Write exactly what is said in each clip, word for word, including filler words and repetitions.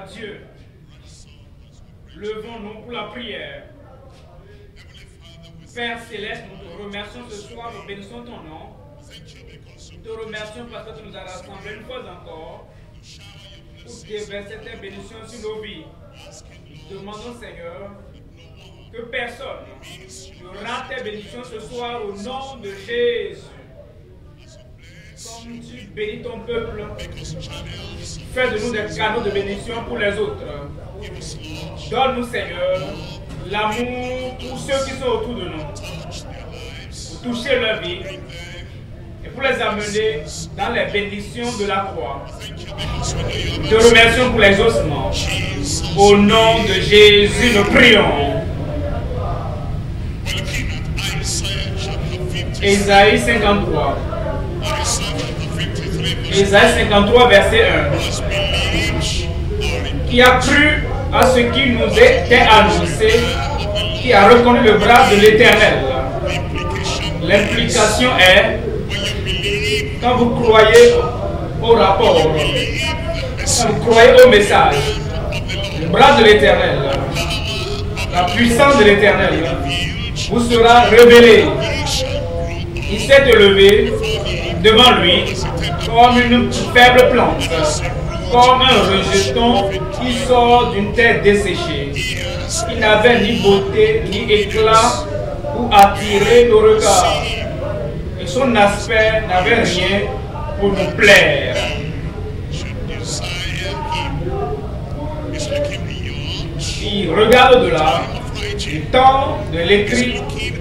à Dieu. Levons-nous pour la prière. Père Céleste, nous te remercions ce soir, nous bénissons ton nom. Nous te remercions parce que tu nous as rassemblés une fois encore pour déverser tes bénédictions sur nos vies. Nous demandons, Seigneur, que personne ne rate tes bénédictions ce soir au nom de Jésus. Comme tu bénis ton peuple, fais de nous des canaux de bénédiction pour les autres. Donne-nous, Seigneur, l'amour pour ceux qui sont autour de nous, pour toucher leur vie et pour les amener dans les bénédictions de la croix. Te remercions pour les ossements. Au nom de Jésus, nous prions. Ésaïe cinquante-trois. Ésaïe cinquante-trois, verset un. Qui a cru à ce qui nous était annoncé, qui a reconnu le bras de l'Éternel. L'implication est, quand vous croyez au rapport, quand vous croyez au message, le bras de l'Éternel, la puissance de l'Éternel vous sera révélée. Il s'est élevé devant lui comme une faible plante, comme un rejeton qui sort d'une terre desséchée. Il n'avait ni beauté, ni éclat pour attirer nos regards. Et son aspect n'avait rien pour nous plaire. Il regarde au-delà du temps de l'écrit.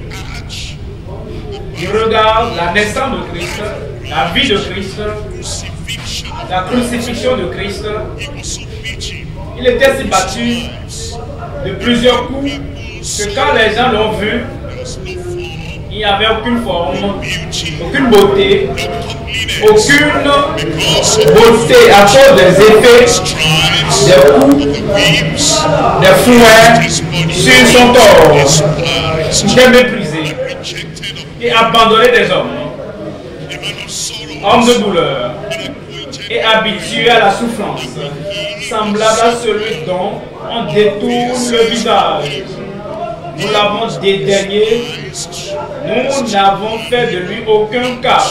Il regarde la naissance de Christ, la vie de Christ, la crucifixion de Christ. Il était si battu de plusieurs coups que quand les gens l'ont vu, il n'y avait aucune forme, aucune beauté, aucune beauté à cause des effets, des coups, des fouets sur son corps. Il était méprisé et abandonné des hommes, homme de douleur et habitué à la souffrance, semblable à celui dont on détourne le visage. Nous l'avons dédaigné, nous n'avons fait de lui aucun cas.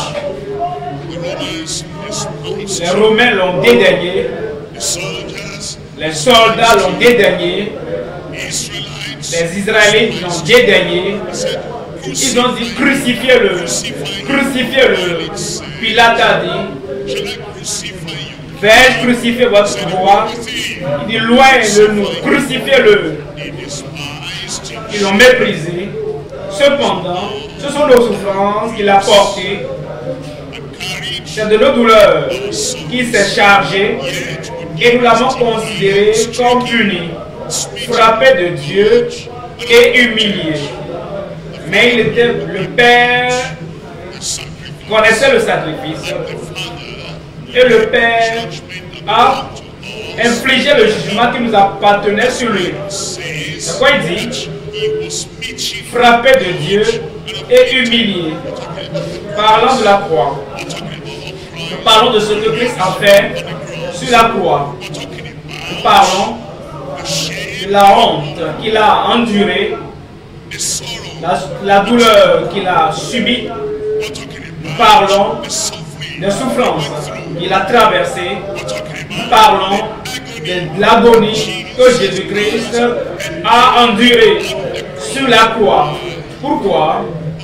Les Romains l'ont dédaigné, les soldats l'ont dédaigné, les Israélites l'ont dédaigné. Ils ont dit crucifiez-le, crucifiez-le. Pilate a dit, vais-je crucifier votre roi? Il dit, loin de nous, crucifiez-le. Ils l'ont méprisé. Cependant, ce sont nos souffrances qu'il a portées. C'est de nos douleurs qu'il s'est chargé et nous l'avons considéré comme puni, frappé de Dieu et humilié. Mais il était le Père, connaissait le sacrifice. Et le Père a infligé le jugement qui nous appartenait sur lui. C'est quoi il dit? Frappé de Dieu et humilié. Parlant de la croix. Nous parlons de ce que Christ a fait sur la croix. Nous parlons de la honte qu'il a endurée, la, la douleur qu'il a subie. Nous parlons des souffrances qu'il a traversées. Nous parlons de l'agonie que Jésus-Christ a endurée sur la croix. Pourquoi?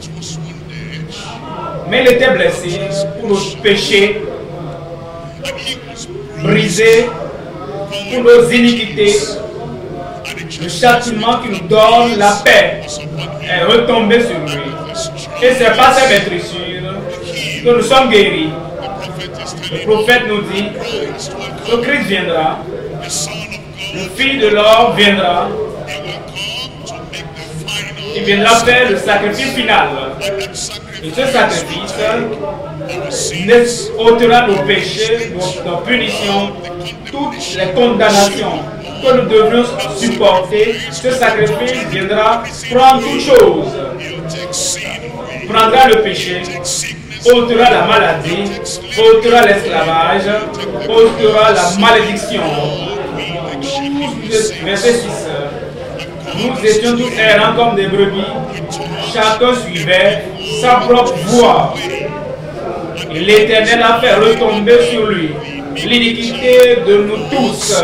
Mais il était blessé pour nos péchés, brisé pour nos iniquités. Le châtiment qui nous donne la paix est retombé sur lui. Et c'est par ses meurtrissures que nous sommes guéris. Le prophète nous dit que Christ viendra, le Fils de l'homme viendra, il viendra faire le sacrifice final. Et ce sacrifice ôtera nos péchés, nos, nos punitions, toutes les condamnations que nous devrions supporter. Ce sacrifice viendra prendre toutes choses, prendra le péché, ôtera la maladie, ôtera l'esclavage, ôtera la malédiction. Verset six. Nous étions tous errants comme des brebis, chacun suivait sa propre voie. Et l'Éternel a fait retomber sur lui l'iniquité de nous tous.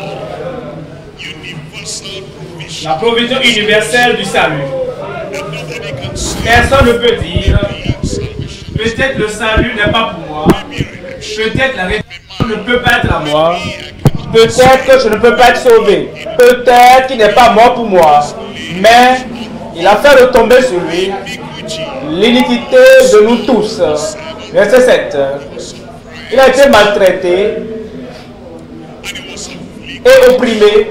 La provision universelle du salut. Personne ne peut dire, peut-être le salut n'est pas pour moi, peut-être la rédemption ne peut pas être à moi, peut-être que je ne peux pas être sauvé, peut-être qu'il n'est pas mort pour moi, mais il a fait retomber sur lui l'iniquité de nous tous. Verset sept. Il a été maltraité et opprimé,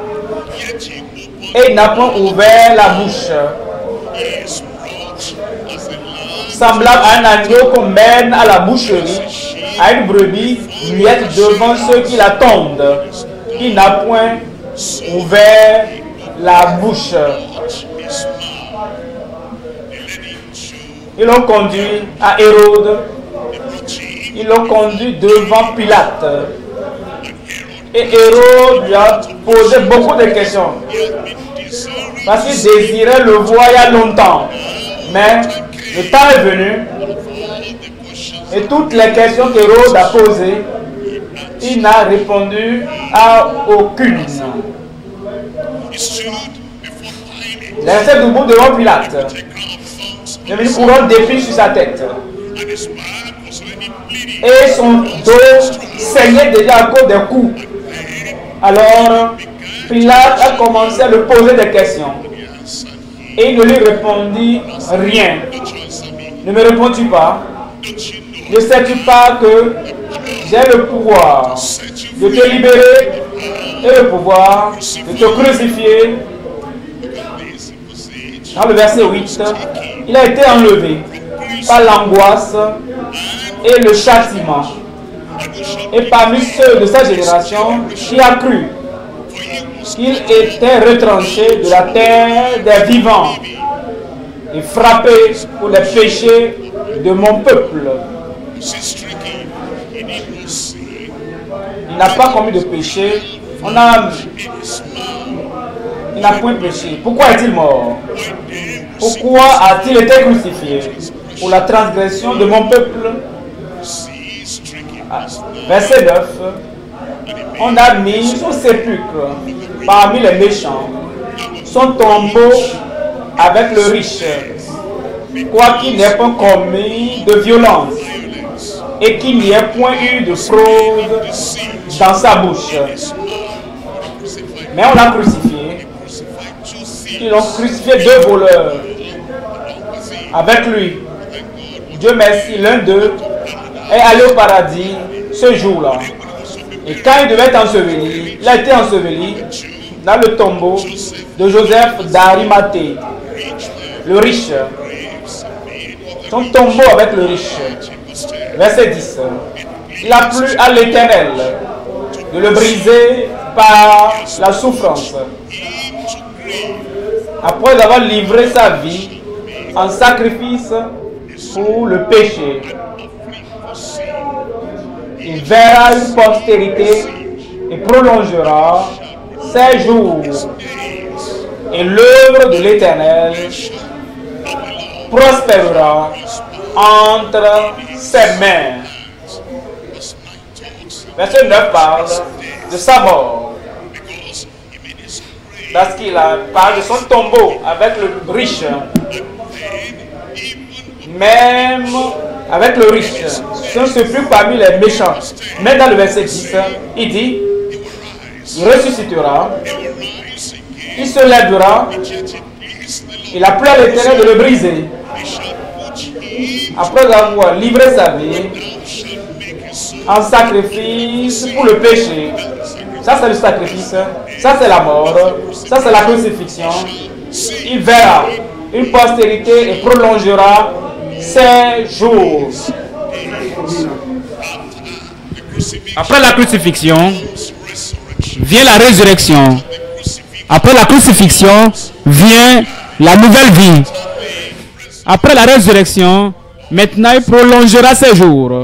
et il n'a pas ouvert la bouche. Semblable à un agneau qu'on mène à la boucherie, à une brebis muette devant ceux qui l'attendent. Il n'a point ouvert la bouche. Ils l'ont conduit à Hérode. Ils l'ont conduit devant Pilate. Et Hérode lui a posé beaucoup de questions. Parce qu'il désirait le voir il y a longtemps. Mais le temps est venu. Et toutes les questions qu'Hérode a posées, il n'a répondu à aucune. Il est resté debout devant Pilate. Il avait une couronne d'épines sur sa tête. Et son dos saignait déjà à cause des coups. Alors, Pilate a commencé à lui poser des questions. Et il ne lui répondit rien. Ne me réponds-tu pas? Ne sais-tu pas que j'ai le pouvoir de te libérer et le pouvoir de te crucifier? Dans le verset huit, il a été enlevé par l'angoisse et le châtiment. Et parmi ceux de sa génération, qui a cru qu'il était retranché de la terre des vivants et frappé pour les péchés de mon peuple. Il n'a pas commis de péché. On a... Il n'a point péché. Pourquoi est-il mort? Pourquoi a-t-il été crucifié? Pour la transgression de mon peuple. Ah, verset neuf. On a mis son sépulcre parmi les méchants, son tombeau avec le riche, quoiqu'il n'ait pas commis de violence et qu'il n'y ait point eu de fraude dans sa bouche. Mais on l'a crucifié. Ils ont crucifié deux voleurs avec lui. Dieu merci, l'un d'eux est allé au paradis ce jour-là. Et quand il devait être enseveli, il a été enseveli dans le tombeau de Joseph d'Arimathée, le riche. Son tombeau avec le riche. Verset dix. Il a plu à l'Éternel de le briser par la souffrance. Après avoir livré sa vie en sacrifice pour le péché, il verra une postérité et prolongera ses jours. Et l'œuvre de l'Éternel prospérera entre ses mains. Verset neuf parle de sa mort. Parce qu'il parle de son tombeau avec le riche. Même avec le riche, ce ne se plus parmi les méchants. Mais dans le verset dix, il dit, il ressuscitera, il se lèvera, il a plu à l'Éternel de le briser. Après avoir livré sa vie en sacrifice pour le péché. Ça c'est le sacrifice, ça c'est la mort, ça c'est la crucifixion. Il verra une postérité et prolongera ses jours. Après la crucifixion vient la résurrection. Après la crucifixion vient la nouvelle vie. Après la résurrection, maintenant il prolongera ses jours.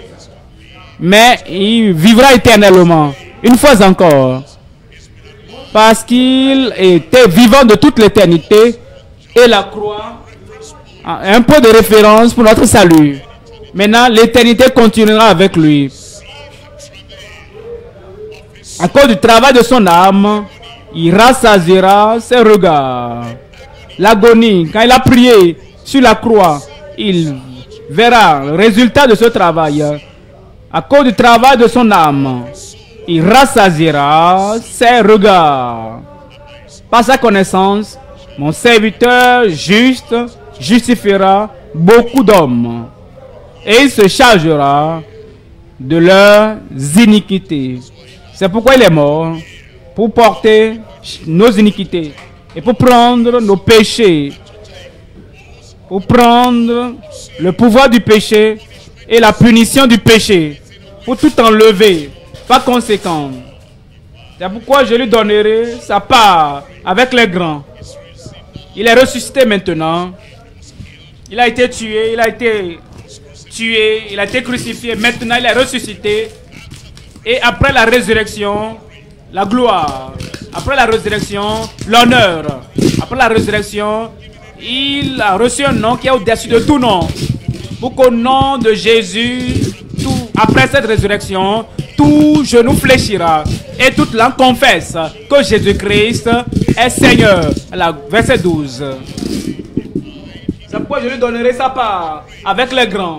Mais il vivra éternellement. Une fois encore. parce qu'il était vivant de toute l'éternité et la croix, un point de référence pour notre salut. Maintenant, l'éternité continuera avec lui. À cause du travail de son âme, il rassasiera ses regards. L'agonie, quand il a prié sur la croix, il verra le résultat de ce travail. À cause du travail de son âme, il rassasiera ses regards. Par sa connaissance, mon serviteur juste justifiera beaucoup d'hommes et il se chargera de leurs iniquités. C'est pourquoi il est mort, pour porter nos iniquités et pour prendre nos péchés, pour prendre le pouvoir du péché et la punition du péché, pour tout enlever. Par conséquent, c'est pourquoi je lui donnerai sa part avec les grands. Il est ressuscité maintenant. Il a été tué, il a été tué, il a été crucifié. Maintenant, il est ressuscité. Et après la résurrection, la gloire. Après la résurrection, l'honneur. Après la résurrection, il a reçu un nom qui est au-dessus de tout nom. Pour qu'au nom de Jésus, tout, après cette résurrection, tout genou fléchira et toute langue confesse que Jésus-Christ est Seigneur. La, verset douze. C'est pourquoi je lui donnerai sa part avec les grands.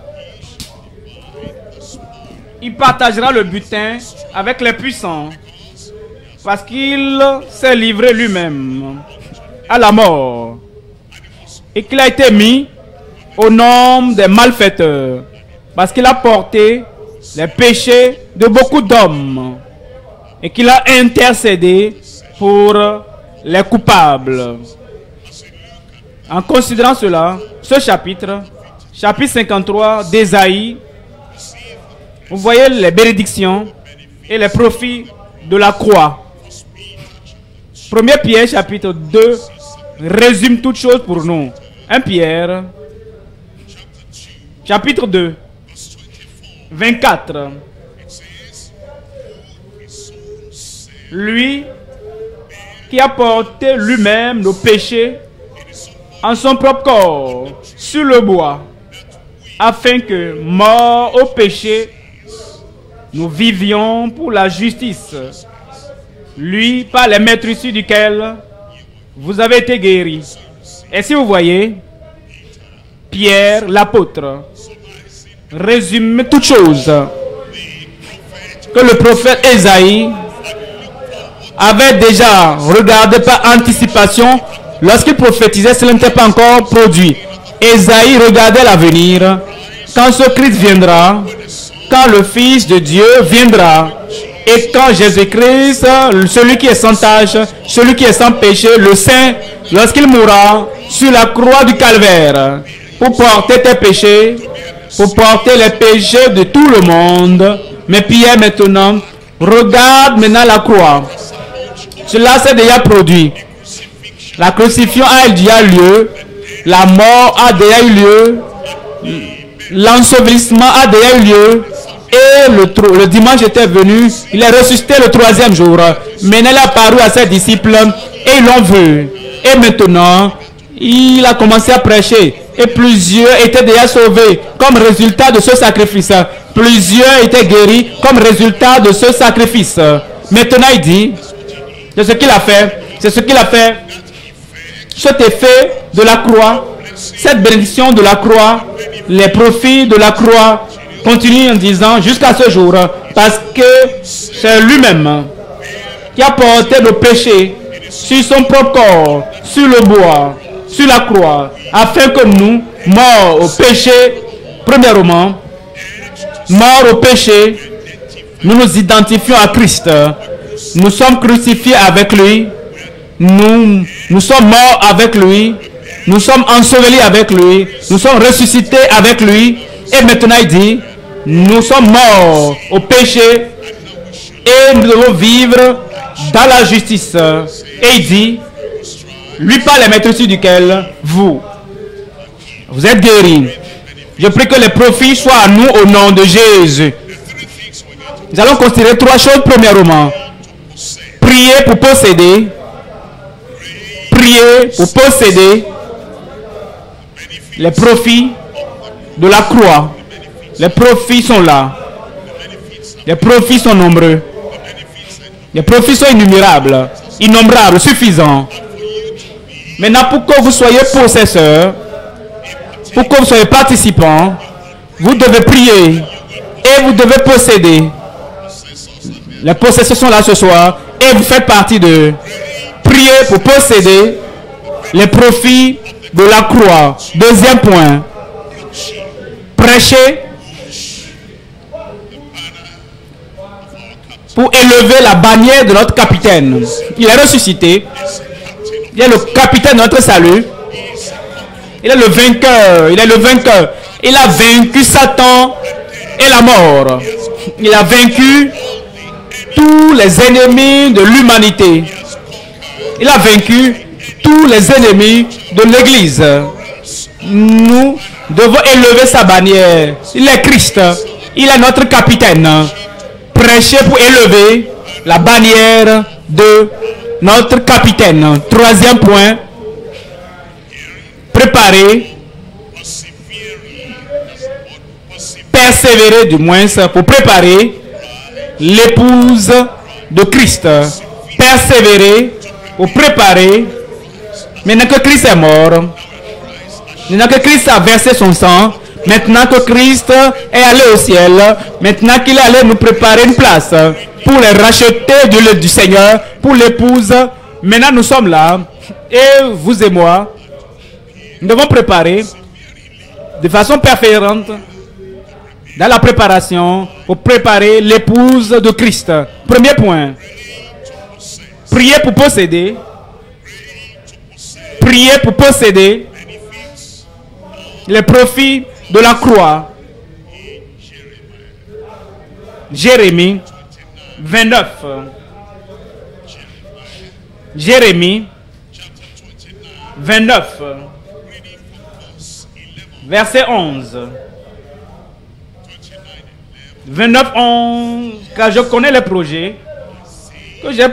Il partagera le butin avec les puissants parce qu'il s'est livré lui-même à la mort et qu'il a été mis au nombre des malfaiteurs parce qu'il a porté les péchés de beaucoup d'hommes et qu'il a intercédé pour les coupables. En considérant cela, ce chapitre, chapitre cinquante-trois d'Ésaïe, vous voyez les bénédictions et les profits de la croix. premier Pierre, chapitre deux, résume toutes choses pour nous. premier Pierre, chapitre deux, vingt-quatre. Lui qui a porté lui-même nos péchés en son propre corps sur le bois, afin que, morts au péché, nous vivions pour la justice. Lui, par les maîtrises duquel vous avez été guéris. Et si vous voyez, Pierre, l'apôtre, résume toutes choses que le prophète Ésaïe avait déjà regardé par anticipation. Lorsqu'il prophétisait, cela n'était pas encore produit. Ésaïe regardait l'avenir. Quand ce Christ viendra, quand le Fils de Dieu viendra, et quand Jésus-Christ, celui qui est sans tâche, celui qui est sans péché, le Saint, lorsqu'il mourra sur la croix du calvaire, pour porter tes péchés, pour porter les péchés de tout le monde. Mais Pierre maintenant, regarde maintenant la croix. Cela s'est déjà produit. La crucifixion a déjà lieu, la mort a déjà eu lieu, l'ensevelissement a déjà eu lieu, et le, le dimanche était venu, il est ressuscité le troisième jour. Maintenant, il est apparu à ses disciples et ils l'ont vu. Et maintenant, il a commencé à prêcher. Et plusieurs étaient déjà sauvés comme résultat de ce sacrifice. Plusieurs étaient guéris comme résultat de ce sacrifice. Maintenant, il dit, c'est ce qu'il a fait, c'est ce qu'il a fait. Cet effet de la croix, cette bénédiction de la croix, les profits de la croix, continue en disant jusqu'à ce jour, parce que c'est lui-même qui a porté le péché sur son propre corps, sur le bois, sur la croix, afin que nous, morts au péché, premièrement, morts au péché, nous nous identifions à Christ. Nous sommes crucifiés avec lui, nous, nous sommes morts avec lui, nous sommes ensevelis avec lui, nous sommes ressuscités avec lui, et maintenant il dit, nous sommes morts au péché et nous devons vivre dans la justice. Et il dit, lui par les maîtres duquel vous, vous êtes guéris. Je prie que les profits soient à nous au nom de Jésus. Nous allons considérer trois choses. Premièrement, Priez pour posséder. Priez pour posséder les profits de la croix. Les profits sont là. Les profits sont nombreux. Les profits sont innumérables, innombrables, suffisants. Maintenant, pour que vous soyez possesseurs, pour que vous soyez participants, vous devez prier et vous devez posséder. Les possesseurs sont là ce soir et vous faites partie de prier pour posséder les profits de la croix. Deuxième point, prêcher pour élever la bannière de notre capitaine. Il est ressuscité. Il est le capitaine de notre salut. Il est le vainqueur. Il est le vainqueur. Il a vaincu Satan et la mort. Il a vaincu tous les ennemis de l'humanité. Il a vaincu tous les ennemis de l'Église. Nous devons élever sa bannière. Il est Christ. Il est notre capitaine. Prêcher pour élever la bannière de notre capitaine. Troisième point, préparer, persévérer du moins pour préparer l'épouse de Christ. Persévérer pour préparer, maintenant que Christ est mort, maintenant que Christ a versé son sang, maintenant que Christ est allé au ciel, maintenant qu'il est allé nous préparer une place pour les racheter du lieu du Seigneur, pour l'épouse. Maintenant nous sommes là, et vous et moi, nous devons préparer de façon persévérante dans la préparation pour préparer l'épouse de Christ. Premier point, prier pour posséder. Prier pour posséder les profits de la croix. Jérémie vingt-neuf. Jérémie vingt-neuf. Verset onze. vingt-neuf, onze. Car je connais les projets que j'ai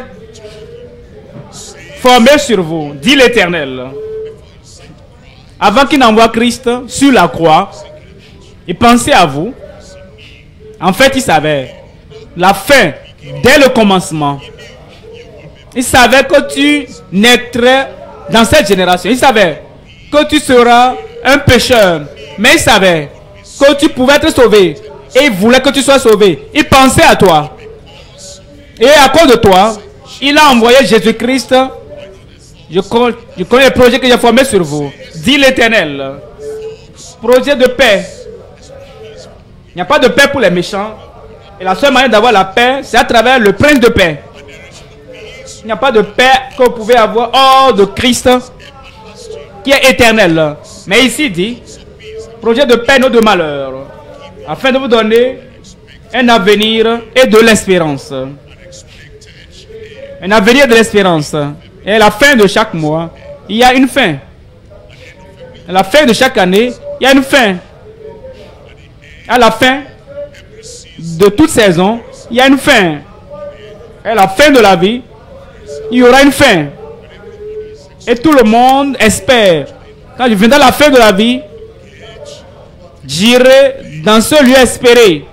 formés sur vous, dit l'Éternel. Avant qu'il n'envoie Christ sur la croix, il pensait à vous. En fait, il savait la fin dès le commencement. Il savait que tu naîtrais dans cette génération. Il savait que tu seras un pécheur. Mais il savait que tu pouvais être sauvé. Et il voulait que tu sois sauvé. Il pensait à toi. Et à cause de toi, il a envoyé Jésus-Christ. Je connais, je connais le projet que j'ai formé sur vous, dit l'Éternel. Projet de paix. Il n'y a pas de paix pour les méchants. Et la seule manière d'avoir la paix, c'est à travers le prince de paix. Il n'y a pas de paix que vous pouvez avoir hors de Christ, qui est éternel. Mais ici dit, projet de paix, non de malheur, afin de vous donner un avenir et de l'espérance. Un avenir de l'espérance. Et à la fin de chaque mois, il y a une fin. À la fin de chaque année, il y a une fin. À la fin de toute saison, il y a une fin. À la fin de la vie, il y aura une fin. Et tout le monde espère. Quand je viendrai à la fin de la vie, j'irai dans ce lieu espéré.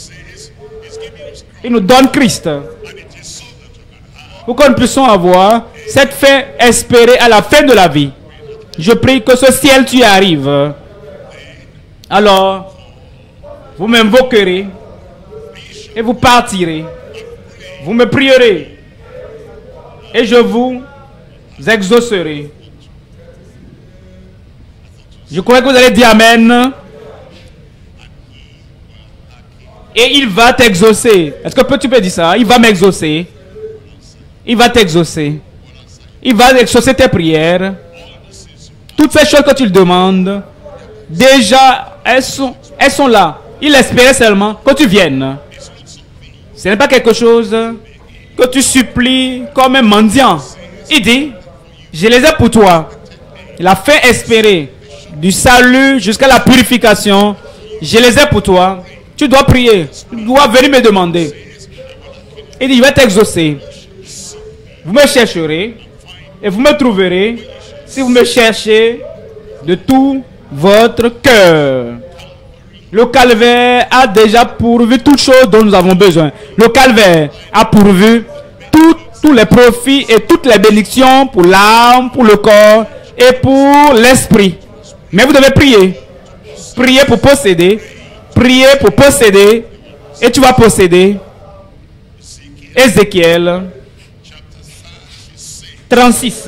Il nous donne Christ. Pour que nous puissions avoir cette fin espérée à la fin de la vie. Je prie que ce ciel tu y arrives. Alors, vous m'invoquerez et vous partirez. Vous me prierez et je vous exaucerai. Je crois que vous allez dire Amen. Et il va t'exaucer. Est-ce que tu peux dire ça? Il va m'exaucer. Il va t'exaucer. Il va exaucer tes prières. Toutes ces choses que tu lui demandes, déjà, elles sont, elles sont là. Il espérait seulement que tu viennes. Ce n'est pas quelque chose que tu supplies comme un mendiant. Il dit, je les ai pour toi. La fin espérée, du salut jusqu'à la purification, je les ai pour toi. Tu dois prier. Tu dois venir me demander. Il dit, je vais t'exaucer. Vous me chercherez et vous me trouverez si vous me cherchez de tout votre cœur. Le calvaire a déjà pourvu toutes choses dont nous avons besoin. Le calvaire a pourvu tout, tous les profits et toutes les bénédictions pour l'âme, pour le corps et pour l'esprit. Mais vous devez prier. Prier pour posséder. Prier pour posséder. Et tu vas posséder. Ézéchiel trente-six.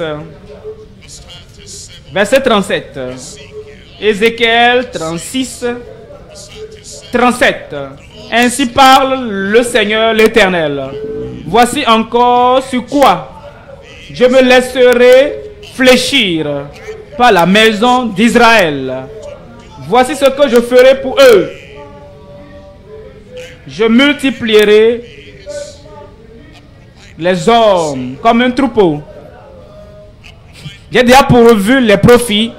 Verset trente-sept. Ézéchiel trente-six. trente-sept. Ainsi parle le Seigneur l'Éternel. Voici encore sur quoi je me laisserai fléchir par la maison d'Israël. Voici ce que je ferai pour eux. Je multiplierai les hommes comme un troupeau. J'ai déjà pourvu les profits.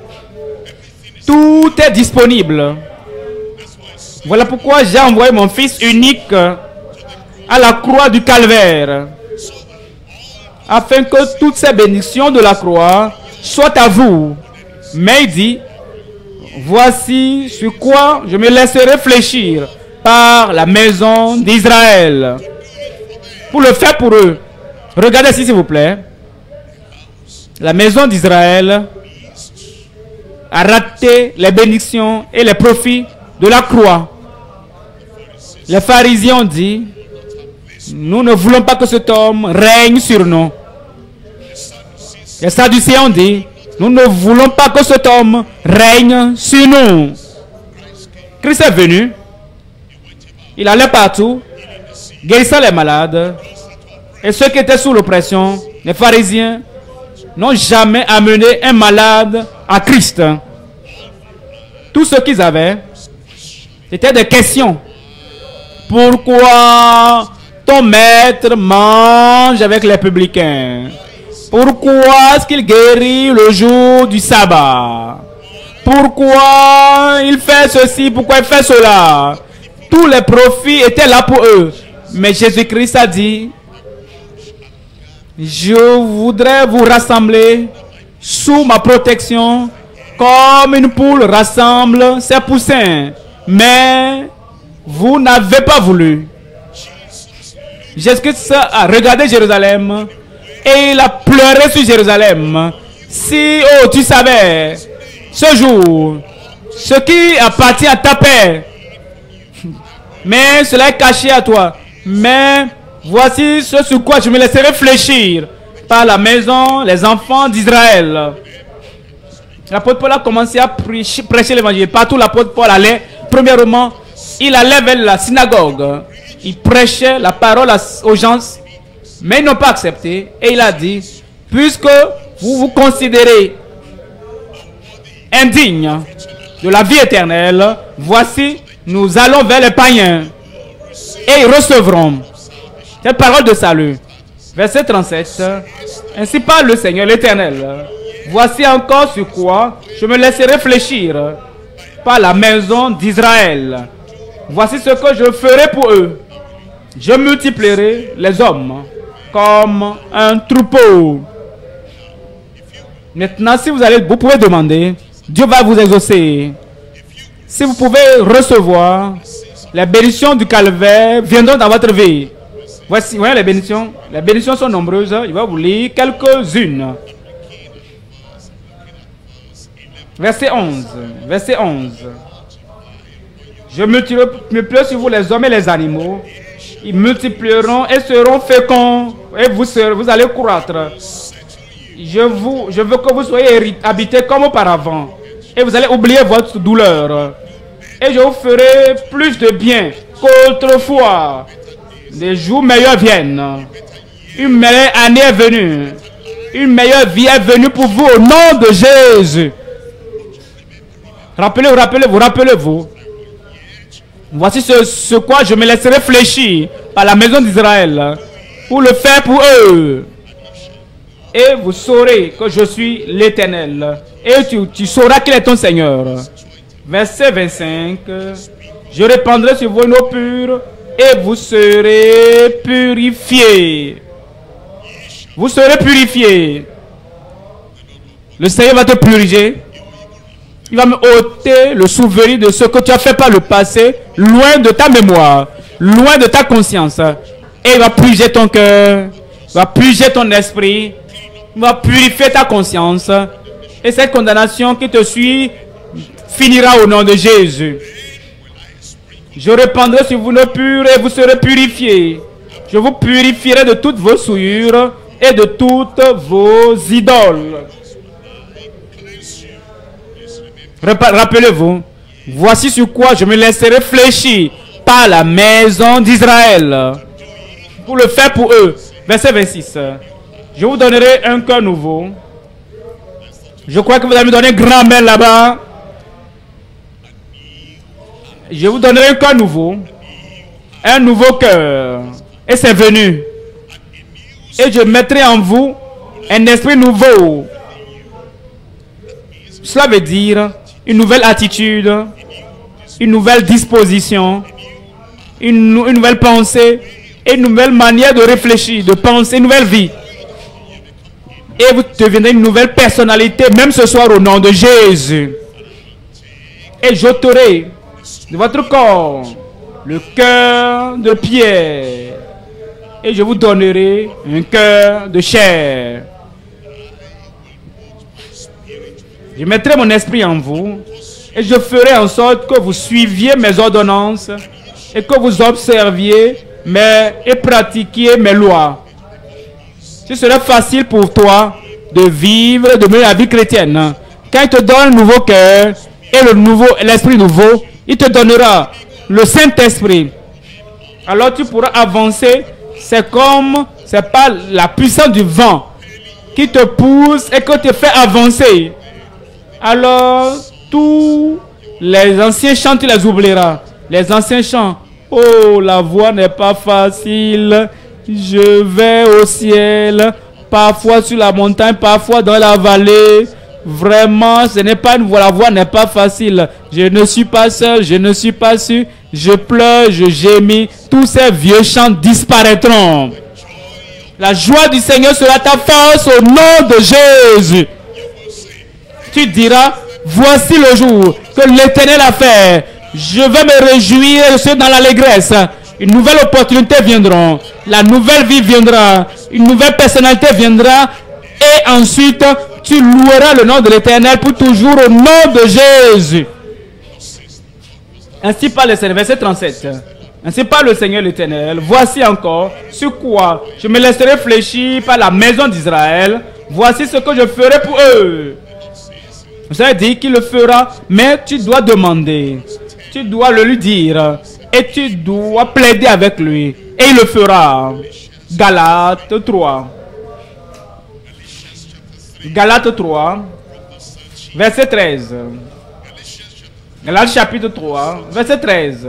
Tout est disponible. Voilà pourquoi j'ai envoyé mon Fils unique à la croix du calvaire, afin que toutes ces bénédictions de la croix soient à vous. Mais il dit, voici sur quoi je me laisserai fléchir par la maison d'Israël. Pour le faire pour eux. Regardez ici s'il vous plaît. La maison d'Israël a raté les bénédictions et les profits de la croix. Les pharisiens ont dit, nous ne voulons pas que cet homme règne sur nous. Les sadducéens ont dit, nous ne voulons pas que cet homme règne sur nous. Christ est venu. Il allait partout, guérissant les malades. Et ceux qui étaient sous l'oppression, les pharisiens, n'ont jamais amené un malade à Christ. Tout ce qu'ils avaient, c'était des questions. Pourquoi ton maître mange avec les publicains? Pourquoi est-ce qu'il guérit le jour du sabbat? Pourquoi il fait ceci? Pourquoi il fait cela? Tous les profits étaient là pour eux. Mais Jésus-Christ a dit, je voudrais vous rassembler sous ma protection comme une poule rassemble ses poussins. Mais vous n'avez pas voulu. Jésus-Christ a regardé Jérusalem et il a pleuré sur Jérusalem. Si, oh, tu savais, ce jour, ce qui appartient à ta paix, mais cela est caché à toi. Mais voici ce sur quoi je me laisserai réfléchir par la maison, les enfants d'Israël. L'apôtre Paul a commencé à prêcher, prêcher l'évangile. Partout l'apôtre Paul allait, premièrement, il allait vers la synagogue. Il prêchait la parole aux gens, mais ils n'ont pas accepté. Et il a dit, puisque vous vous considérez indigne de la vie éternelle, voici, nous allons vers les païens et ils recevront cette parole de salut. Verset trente-sept. Ainsi parle le Seigneur l'Éternel. Voici encore sur quoi je me laisserai réfléchir par la maison d'Israël. Voici ce que je ferai pour eux. Je multiplierai les hommes comme un troupeau. Maintenant, si vous allez, vous pouvez demander, Dieu va vous exaucer. Si vous pouvez recevoir, les bénédictions du calvaire viendront dans votre vie. Voici, voyez les bénédictions. Les bénédictions sont nombreuses. Il va vous lire quelques-unes. Verset onze. Verset onze. Je multiplierai sur vous les hommes et les animaux. Ils multiplieront et seront féconds. Et vous, serez, vous allez croître. Je, vous, je veux que vous soyez habités comme auparavant. Et vous allez oublier votre douleur. Et je vous ferai plus de bien qu'autrefois. Des jours meilleurs viennent. Une meilleure année est venue. Une meilleure vie est venue pour vous au nom de Jésus. Rappelez-vous, rappelez-vous, rappelez-vous. Voici ce, ce quoi je me laisserai réfléchir par la maison d'Israël pour le faire pour eux. Et vous saurez que je suis l'Éternel. Et tu, tu sauras qu'il est ton Seigneur. Verset vingt-cinq. Je répandrai sur vous une eau pure et vous serez purifiés. vous serez purifiés. Le Seigneur va te purifier. Il va me ôter le souvenir de ce que tu as fait par le passé, loin de ta mémoire, loin de ta conscience. Et il va purifier ton cœur, il va purifier ton esprit, il va purifier ta conscience. Et cette condamnation qui te suit finira au nom de Jésus. Je répandrai sur vous le pur et vous serez purifiés. Je vous purifierai de toutes vos souillures et de toutes vos idoles. Rappelez-vous, voici sur quoi je me laisserai fléchir par la maison d'Israël. Pour le faire pour eux. Verset vingt-six. Je vous donnerai un cœur nouveau. Je crois que vous allez me donner grand-mère là-bas. Je vous donnerai un cœur nouveau. Un nouveau cœur. Et c'est venu. Et je mettrai en vous un esprit nouveau. Cela veut dire une nouvelle attitude, une nouvelle disposition, une, une nouvelle pensée, une nouvelle manière de réfléchir, de penser, une nouvelle vie. Et vous deviendrez une nouvelle personnalité, même ce soir au nom de Jésus. Et j'ôterai de votre corps le cœur de pierre. Et je vous donnerai un cœur de chair. Je mettrai mon esprit en vous. Et je ferai en sorte que vous suiviez mes ordonnances. Et que vous observiez mes, et pratiquiez mes lois. Ce sera facile pour toi de vivre, de mener la vie chrétienne. Quand il te donne un nouveau cœur et le nouveau, l'esprit nouveau, il te donnera le Saint-Esprit. Alors tu pourras avancer. C'est comme, c'est pas la puissance du vent qui te pousse et que te fait avancer. Alors, tous les anciens chants, tu les oublieras. Les anciens chants. Oh, la voie n'est pas facile. Je vais au ciel. Parfois sur la montagne, parfois dans la vallée. Vraiment, ce n'est pas une voie. La voie n'est pas facile. Je ne suis pas seul. Je ne suis pas sûr. Je pleure, je gémis. Tous ces vieux chants disparaîtront. La joie du Seigneur sera ta force au nom de Jésus. Tu diras, voici le jour que l'Éternel a fait. Je vais me réjouir, je suis dans l'allégresse. Une nouvelle opportunité viendra. La nouvelle vie viendra. Une nouvelle personnalité viendra. Et ensuite, tu loueras le nom de l'Éternel pour toujours au nom de Jésus. Ainsi parle le Seigneur, verset trente-sept. Ainsi parle le Seigneur l'Éternel. Voici encore sur quoi je me laisserai fléchir par la maison d'Israël. Voici ce que je ferai pour eux. Vous avez dit qu'il le fera, mais tu dois demander. Tu dois le lui dire. Et tu dois plaider avec lui. Et il le fera. Galates trois. Galates trois, verset treize. Galates chapitre trois, verset treize.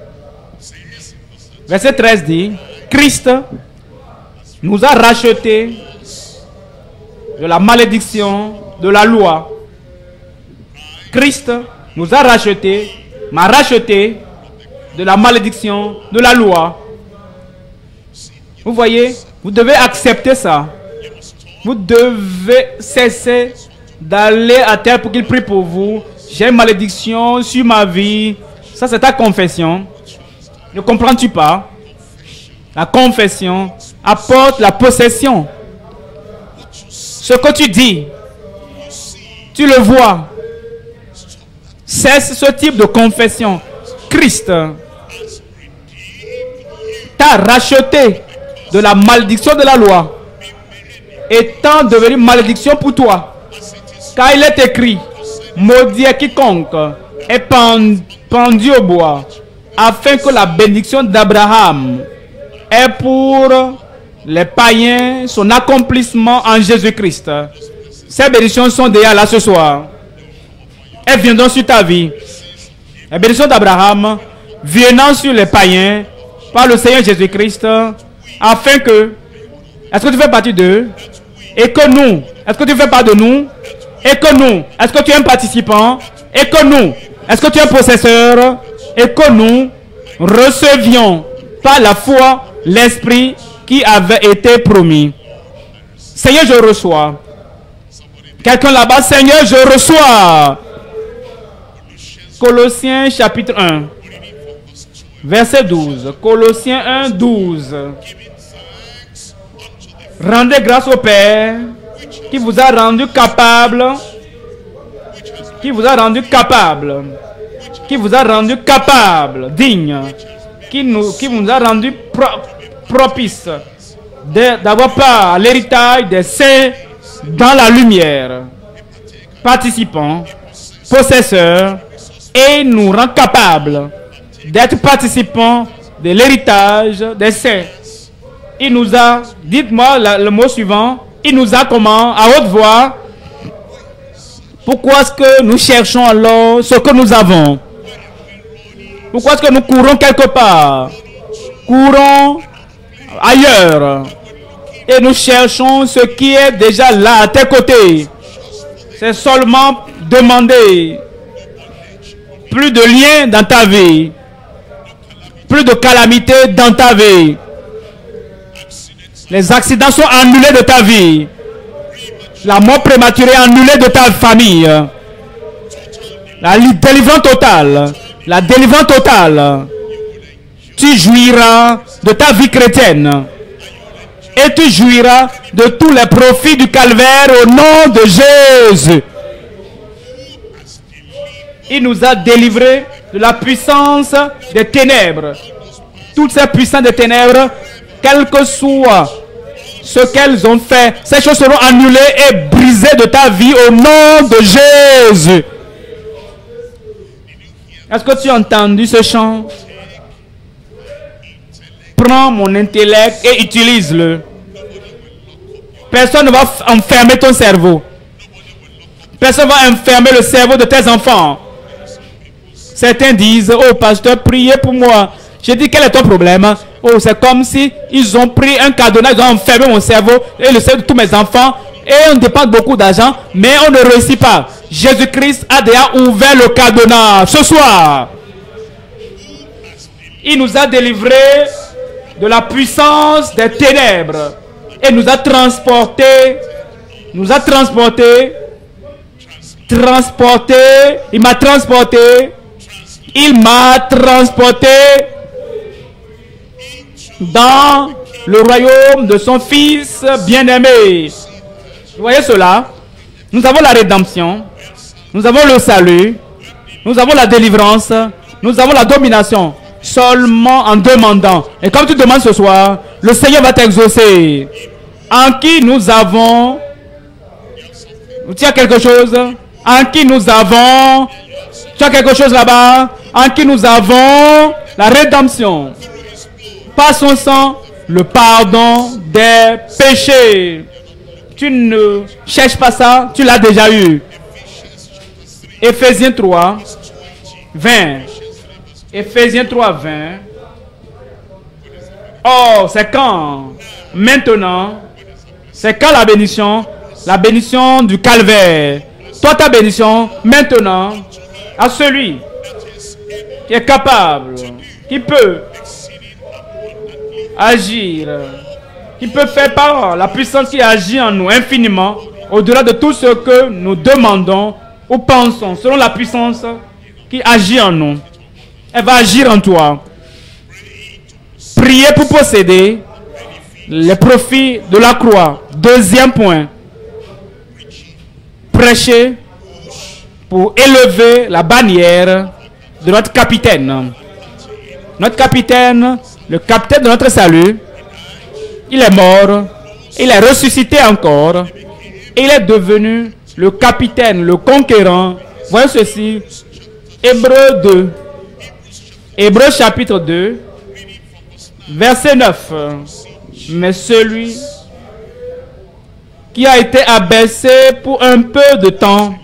Verset treize dit, Christ nous a rachetés de la malédiction de la loi. Christ nous a rachetés, m'a racheté de la malédiction de la loi. Vous voyez, vous devez accepter ça. Vous devez cesser d'aller à terre pour qu'il prie pour vous. J'ai une malédiction sur ma vie. Ça, c'est ta confession. Ne comprends-tu pas? La confession apporte la possession. Ce que tu dis, tu le vois. Cesse ce type de confession. Christ t'a racheté de la malédiction de la loi, étant devenu malédiction pour toi. Car il est écrit, maudit est quiconque est pendu au bois, afin que la bénédiction d'Abraham est pour les païens son accomplissement en Jésus-Christ. Ces bénédictions sont déjà là ce soir. Elles viendront sur ta vie. La bénédiction d'Abraham venant sur les païens par le Seigneur Jésus-Christ, afin que, est-ce que tu fais partie d'eux? Et que nous, est-ce que tu fais part de nous? Et que nous, est-ce que tu es un participant? Et que nous, est-ce que tu es un possesseur? Et que nous recevions par la foi l'Esprit qui avait été promis. Seigneur, je reçois. Quelqu'un là-bas, Seigneur, je reçois. Colossiens chapitre un, verset douze. Colossiens un, douze. Rendez grâce au Père qui vous a rendu capable, qui vous a rendu capable, qui vous a rendu capable, digne, qui nous, qui nous a rendu pro, propice d'avoir part à l'héritage des saints dans la lumière, participants, possesseurs, et nous rend capables d'être participants de l'héritage des saints. Il nous a, dites-moi le mot suivant, il nous a comment, à haute voix, pourquoi est-ce que nous cherchons alors ce que nous avons? Pourquoi est-ce que nous courons quelque part? Courons ailleurs. Et nous cherchons ce qui est déjà là, à tes côtés. C'est seulement demander plus de liens dans ta vie. Plus de calamités dans ta vie. Les accidents sont annulés de ta vie. La mort prématurée est annulée de ta famille. La délivrance totale. La délivrance totale. Tu jouiras de ta vie chrétienne. Et tu jouiras de tous les profits du calvaire au nom de Jésus. Il nous a délivrés de la puissance des ténèbres. Toutes ces puissances des ténèbres, quel que soit ce qu'elles ont fait, ces choses seront annulées et brisées de ta vie au nom de Jésus. Est-ce que tu as entendu ce chant? Prends mon intellect et utilise-le. Personne ne va enfermer ton cerveau. Personne ne va enfermer le cerveau de tes enfants. Certains disent, oh pasteur, priez pour moi. Je dis, quel est ton problème? Oh, c'est comme si ils ont pris un cadenas, ils ont enfermé mon cerveau et le cerveau de tous mes enfants. Et on dépense beaucoup d'argent, mais on ne réussit pas. Jésus-Christ a déjà ouvert le cadenas ce soir. Il nous a délivrés de la puissance des ténèbres et nous a transportés, nous a transportés, transportés, il m'a transporté, il m'a transporté dans le royaume de son Fils bien-aimé. Vous voyez cela? Nous avons la rédemption, nous avons le salut, nous avons la délivrance, nous avons la domination. Seulement en demandant. Et comme tu demandes ce soir, le Seigneur va t'exaucer. En qui nous avons... Tu as quelque chose? En qui nous avons... Tu as quelque chose là-bas? En qui nous avons la rédemption. Par son sang, le pardon des péchés. Tu ne cherches pas ça, tu l'as déjà eu. Éphésiens trois, vingt. Éphésiens trois, vingt. Oh, c'est quand? Maintenant. C'est quand la bénédiction? La bénédiction du calvaire. Toi, ta bénédiction, maintenant, à celui qui est capable, qui peut agir, qui peut faire par la puissance qui agit en nous infiniment, au-delà de tout ce que nous demandons ou pensons, selon la puissance qui agit en nous. Elle va agir en toi. Priez pour posséder les profits de la croix. Deuxième point. Prêcher pour élever la bannière de notre capitaine. Notre capitaine, le capitaine de notre salut, il est mort, il est ressuscité encore, et il est devenu le capitaine, le conquérant. Voyez ceci, Hébreux deux. Hébreux chapitre deux, verset neuf. Mais celui qui a été abaissé pour un peu de temps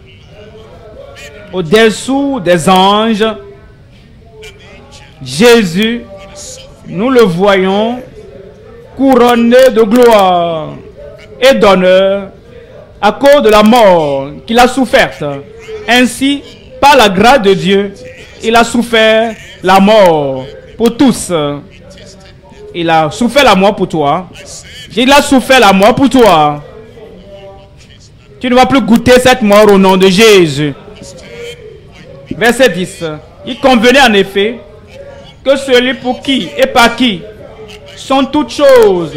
au-dessous des anges, Jésus, nous le voyons couronné de gloire et d'honneur à cause de la mort qu'il a soufferte. Ainsi, par la grâce de Dieu, il a souffert la mort pour tous. Il a souffert la mort pour toi. Il a souffert la mort pour toi. Tu ne vas plus goûter cette mort au nom de Jésus. Verset dix. Il convenait en effet que celui pour qui et par qui sont toutes choses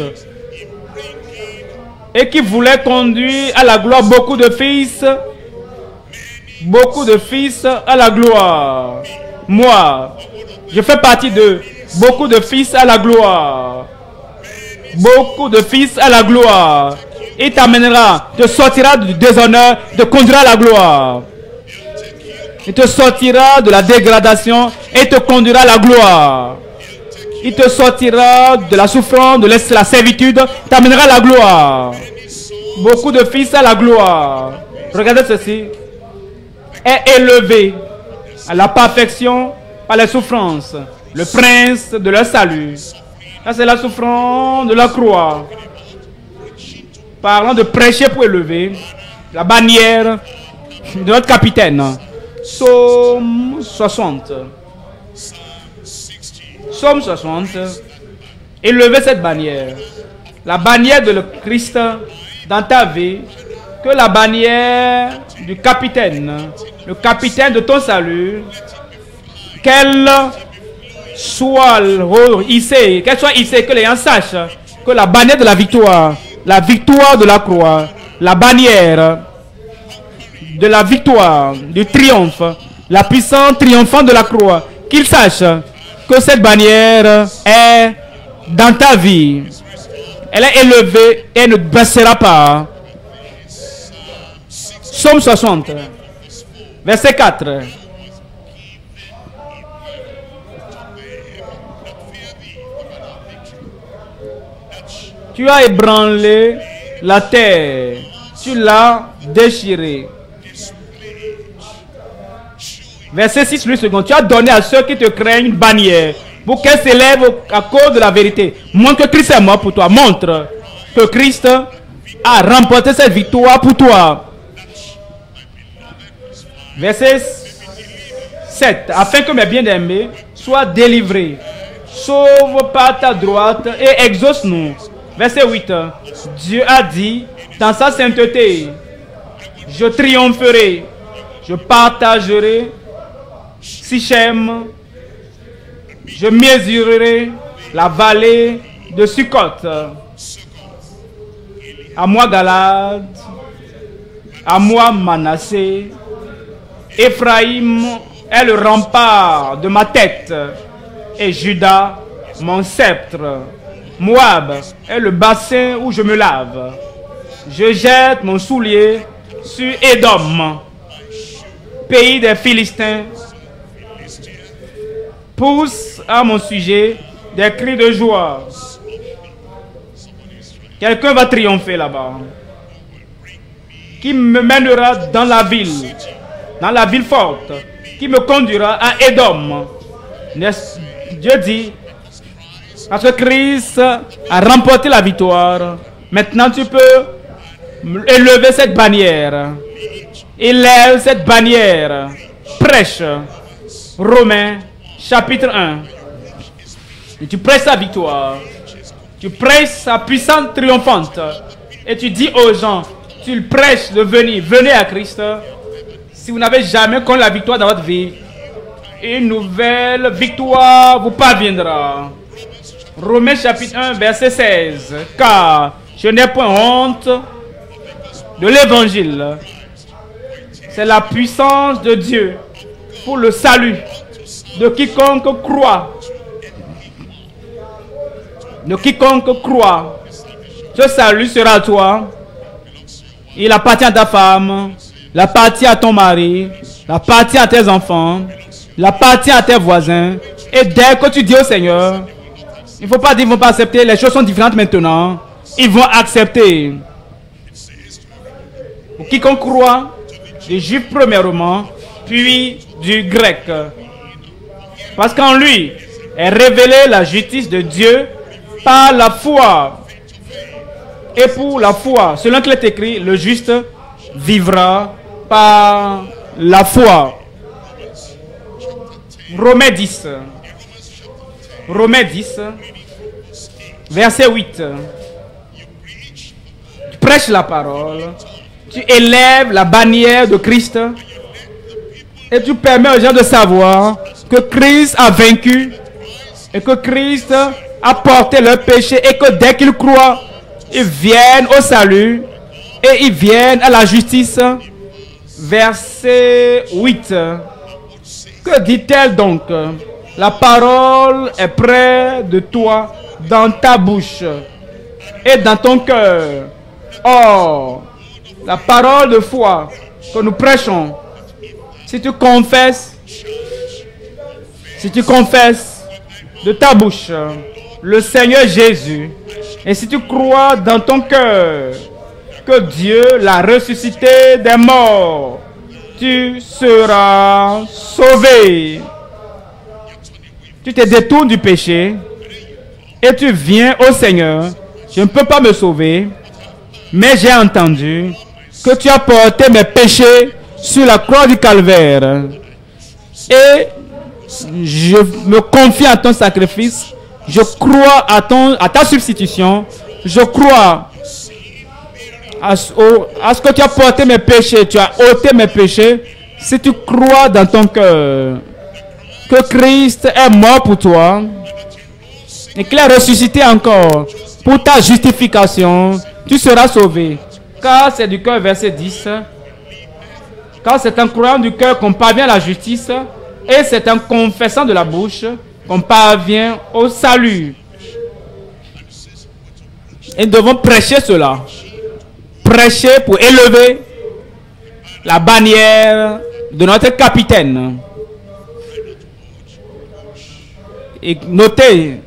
et qui voulait conduire à la gloire beaucoup de fils, beaucoup de fils à la gloire. Moi, je fais partie de beaucoup de fils à la gloire. Beaucoup de fils à la gloire. Il t'amènera, te sortira du déshonneur, te conduira à la gloire. Il te sortira de la dégradation et te conduira à la gloire. Il te sortira de la souffrance, de la servitude, t'amènera à la gloire. Beaucoup de fils à la gloire. Regardez ceci. Est élevé à la perfection par les souffrances. Le prince de leur salut. Ça, c'est la souffrance de la croix. Parlant de prêcher pour élever la bannière de notre capitaine. Psaume soixante. Psaume soixante. Élevez cette bannière. La bannière de le Christ dans ta vie. Que la bannière du capitaine. Le capitaine de ton salut. Qu'elle soit hissée. Qu'elle soit hissée. Que les gens sachent que la bannière de la victoire. La victoire de la croix. La bannière de la victoire, du triomphe, la puissance triomphante de la croix, qu'il sache que cette bannière est dans ta vie. Elle est élevée et ne baissera pas. Psaume soixante, verset quatre. Tu as ébranlé la terre, tu l'as déchirée. Verset six, lui second. Tu as donné à ceux qui te craignent une bannière pour qu'elle s'élève à cause de la vérité. Montre que Christ est mort pour toi. Montre que Christ a remporté cette victoire pour toi. Verset sept. Afin que mes bien-aimés soient délivrés. Sauve par ta droite et exauce-nous. Verset huit. Dieu a dit dans sa sainteté, je triompherai, je partagerai Sichem, je mesurerai la vallée de Sukkot. À moi Galade, à moi Manassé, Éphraïm est le rempart de ma tête, et Juda mon sceptre. Moab est le bassin où je me lave. Je jette mon soulier sur Édom, pays des Philistins. Pousse à mon sujet des cris de joie. Quelqu'un va triompher là-bas. Qui me mènera dans la ville, dans la ville forte, qui me conduira à Édom. Dieu dit, parce que Christ a remporté la victoire, maintenant tu peux élever cette bannière. Élève cette bannière. Prêche. Romains chapitre un. Et tu prêches sa victoire. Tu prêches sa puissance triomphante. Et tu dis aux gens, tu le prêches de venir. Venez à Christ. Si vous n'avez jamais connu la victoire dans votre vie, une nouvelle victoire vous parviendra. Romains chapitre un, verset seize. Car je n'ai point honte de l'évangile. C'est la puissance de Dieu pour le salut de quiconque croit. De quiconque croit. Ce salut sera à toi. Il appartient à ta femme. Il appartient à ton mari. Il appartient à tes enfants. Il appartient à tes voisins. Et dès que tu dis au Seigneur, il ne faut pas dire qu'ils ne vont pas accepter. Les choses sont différentes maintenant. Ils vont accepter. Pour quiconque croit, du juif premièrement, puis du grec. Parce qu'en lui est révélée la justice de Dieu par la foi. Et pour la foi, selon qu'il est écrit, le juste vivra par la foi. Romains dix. Romains dix, verset huit. prêches la parole, tu élèves la bannière de Christ et tu permets aux gens de savoir que Christ a vaincu et que Christ a porté leur péché et que dès qu'ils croient, ils viennent au salut et ils viennent à la justice. Verset huit. Que dit-elle donc? La parole est près de toi, dans ta bouche et dans ton cœur. Or, la parole de foi que nous prêchons, si tu confesses, si tu confesses de ta bouche le Seigneur Jésus, et si tu crois dans ton cœur que Dieu l'a ressuscité des morts, tu seras sauvé. Tu te détournes du péché et tu viens au Seigneur. Je ne peux pas me sauver, mais j'ai entendu que tu as porté mes péchés sur la croix du calvaire. Et je me confie à ton sacrifice. Je crois à, ton, à ta substitution. Je crois à, au, à ce que tu as porté mes péchés. Tu as ôté mes péchés. Si tu crois dans ton cœur que Christ est mort pour toi et qu'il est ressuscité encore pour ta justification, tu seras sauvé. Car c'est du cœur, verset dix. Car c'est en croyant du cœur qu'on parvient à la justice et c'est en confessant de la bouche qu'on parvient au salut. Et nous devons prêcher cela. Prêcher pour élever la bannière de notre capitaine. Et notez,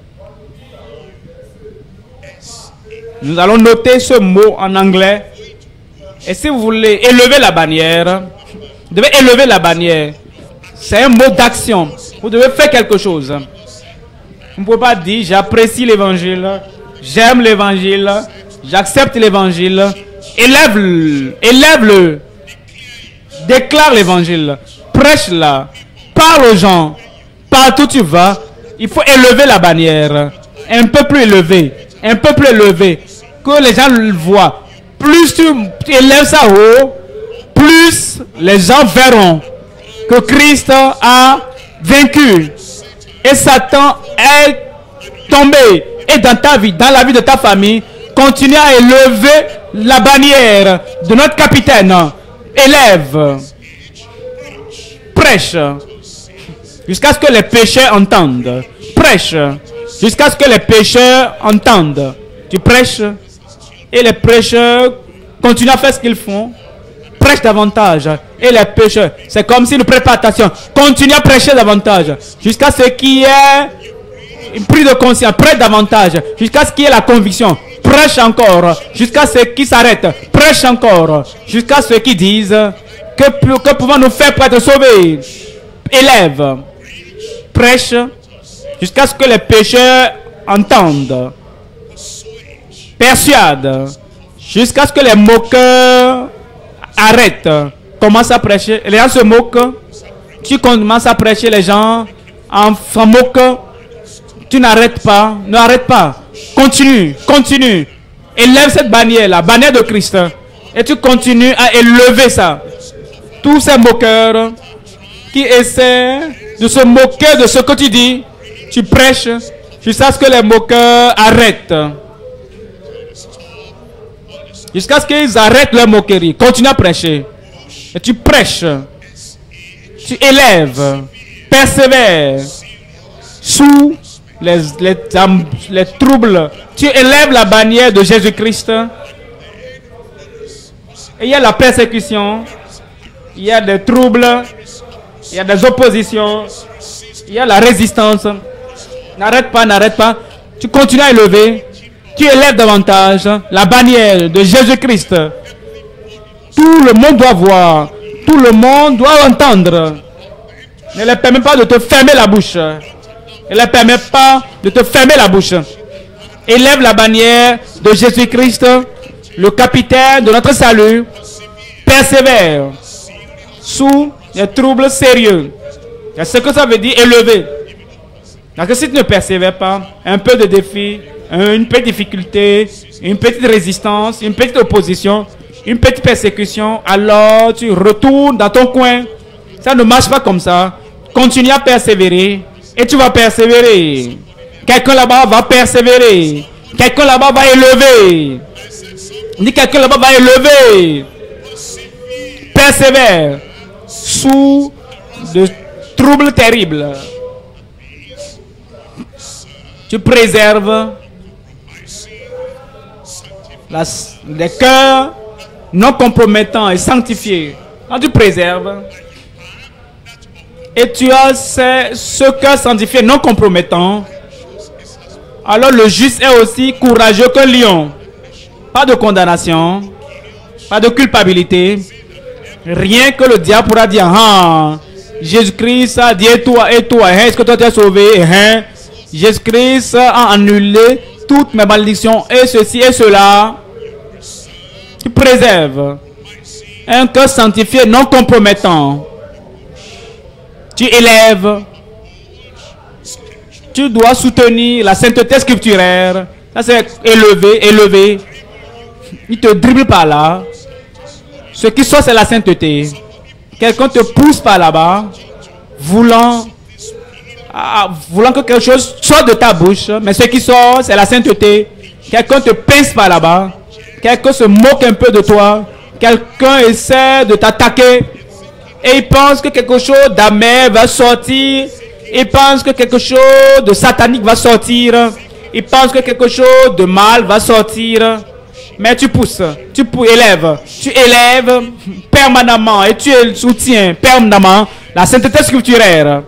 nous allons noter ce mot en anglais. Et si vous voulez élever la bannière, vous devez élever la bannière. C'est un mot d'action. Vous devez faire quelque chose. Vous ne pouvez pas dire j'apprécie l'évangile, j'aime l'évangile, j'accepte l'évangile. Élève-le, élève-le, déclare l'évangile, prêche-la, parle aux gens. Partout où tu vas, il faut élever la bannière. Un peu plus élevé, un peu plus élevé, que les gens le voient. Plus tu, tu élèves ça haut, plus les gens verront que Christ a vaincu et Satan est tombé. Et dans ta vie, dans la vie de ta famille, continue à élever la bannière de notre capitaine. Élève, prêche jusqu'à ce que les pécheurs entendent. Prêche jusqu'à ce que les pécheurs entendent. Tu prêches et les prêcheurs continuent à faire ce qu'ils font. Prêche davantage. Et les pécheurs, c'est comme si nous prêtons attention. Continue à prêcher davantage. Jusqu'à ce qu'il y ait une prise de conscience. Prêche davantage. Jusqu'à ce qu'il y ait la conviction. Prêche encore. Jusqu'à ce qu'ils s'arrêtent. Prêche encore. Jusqu'à ce qu'ils disent que, que pouvons-nous faire pour être sauvés. Élève. Prêche. Jusqu'à ce que les pécheurs entendent. Persuade. Jusqu'à ce que les moqueurs arrête, commence à prêcher, les gens se moquent, tu commences à prêcher, les gens en s'en moquent, tu n'arrêtes pas, n'arrête pas, continue, continue, élève cette bannière, la bannière de Christ, et tu continues à élever ça. Tous ces moqueurs qui essaient de se moquer de ce que tu dis, tu prêches jusqu'à ce que les moqueurs arrêtent. Jusqu'à ce qu'ils arrêtent leur moquerie. Continue à prêcher. Et tu prêches. Tu élèves. Persévères. Sous les, les, les troubles. Tu élèves la bannière de Jésus-Christ. Et il y a la persécution. Il y a des troubles. Il y a des oppositions. Il y a la résistance. N'arrête pas, n'arrête pas. Tu continues à élever. Tu élèves davantage la bannière de Jésus-Christ. Tout le monde doit voir. Tout le monde doit entendre. Ne leur permets pas de te fermer la bouche. Ne leur permets pas de te fermer la bouche. Élève la bannière de Jésus-Christ, le capitaine de notre salut. Persévère sous les troubles sérieux. C'est ce que ça veut dire élever. Parce que si tu ne persévères pas, un peu de défi, une petite difficulté, une petite résistance, une petite opposition, une petite persécution, alors tu retournes dans ton coin. Ça ne marche pas comme ça. Continue à persévérer et tu vas persévérer. Quelqu'un là-bas va persévérer. Quelqu'un là-bas va élever. Ni quelqu'un là-bas va élever. Persévère sous de troubles terribles. Tu préserves la, les cœurs non compromettants et sanctifiés. Quand tu préserves et tu as ce, ce cœur sanctifié non compromettant, alors le juste est aussi courageux qu'un lion. Pas de condamnation, pas de culpabilité, rien que le diable pourra dire, ah, Jésus-Christ a dit, et toi, et toi, est-ce que toi tu es sauvé? Hein? Jésus-Christ a annulé toutes mes malédictions, et ceci et cela. Tu préserves un cœur sanctifié non compromettant. Tu élèves. Tu dois soutenir la sainteté scripturaire. Ça c'est élevé, élevé. Il te dribble par là. Ce qui sort, c'est la sainteté. Quelqu'un te pousse par là-bas, voulant, ah, voulant que quelque chose sorte de ta bouche. Mais ce qui sort, c'est la sainteté. Quelqu'un te pince par là-bas. Quelqu'un se moque un peu de toi. Quelqu'un essaie de t'attaquer. Et il pense que quelque chose d'amer va sortir. Il pense que quelque chose de satanique va sortir. Il pense que quelque chose de mal va sortir. Mais tu pousses, tu élèves, tu élèves permanemment et tu soutiens permanemment la sainteté scripturaire.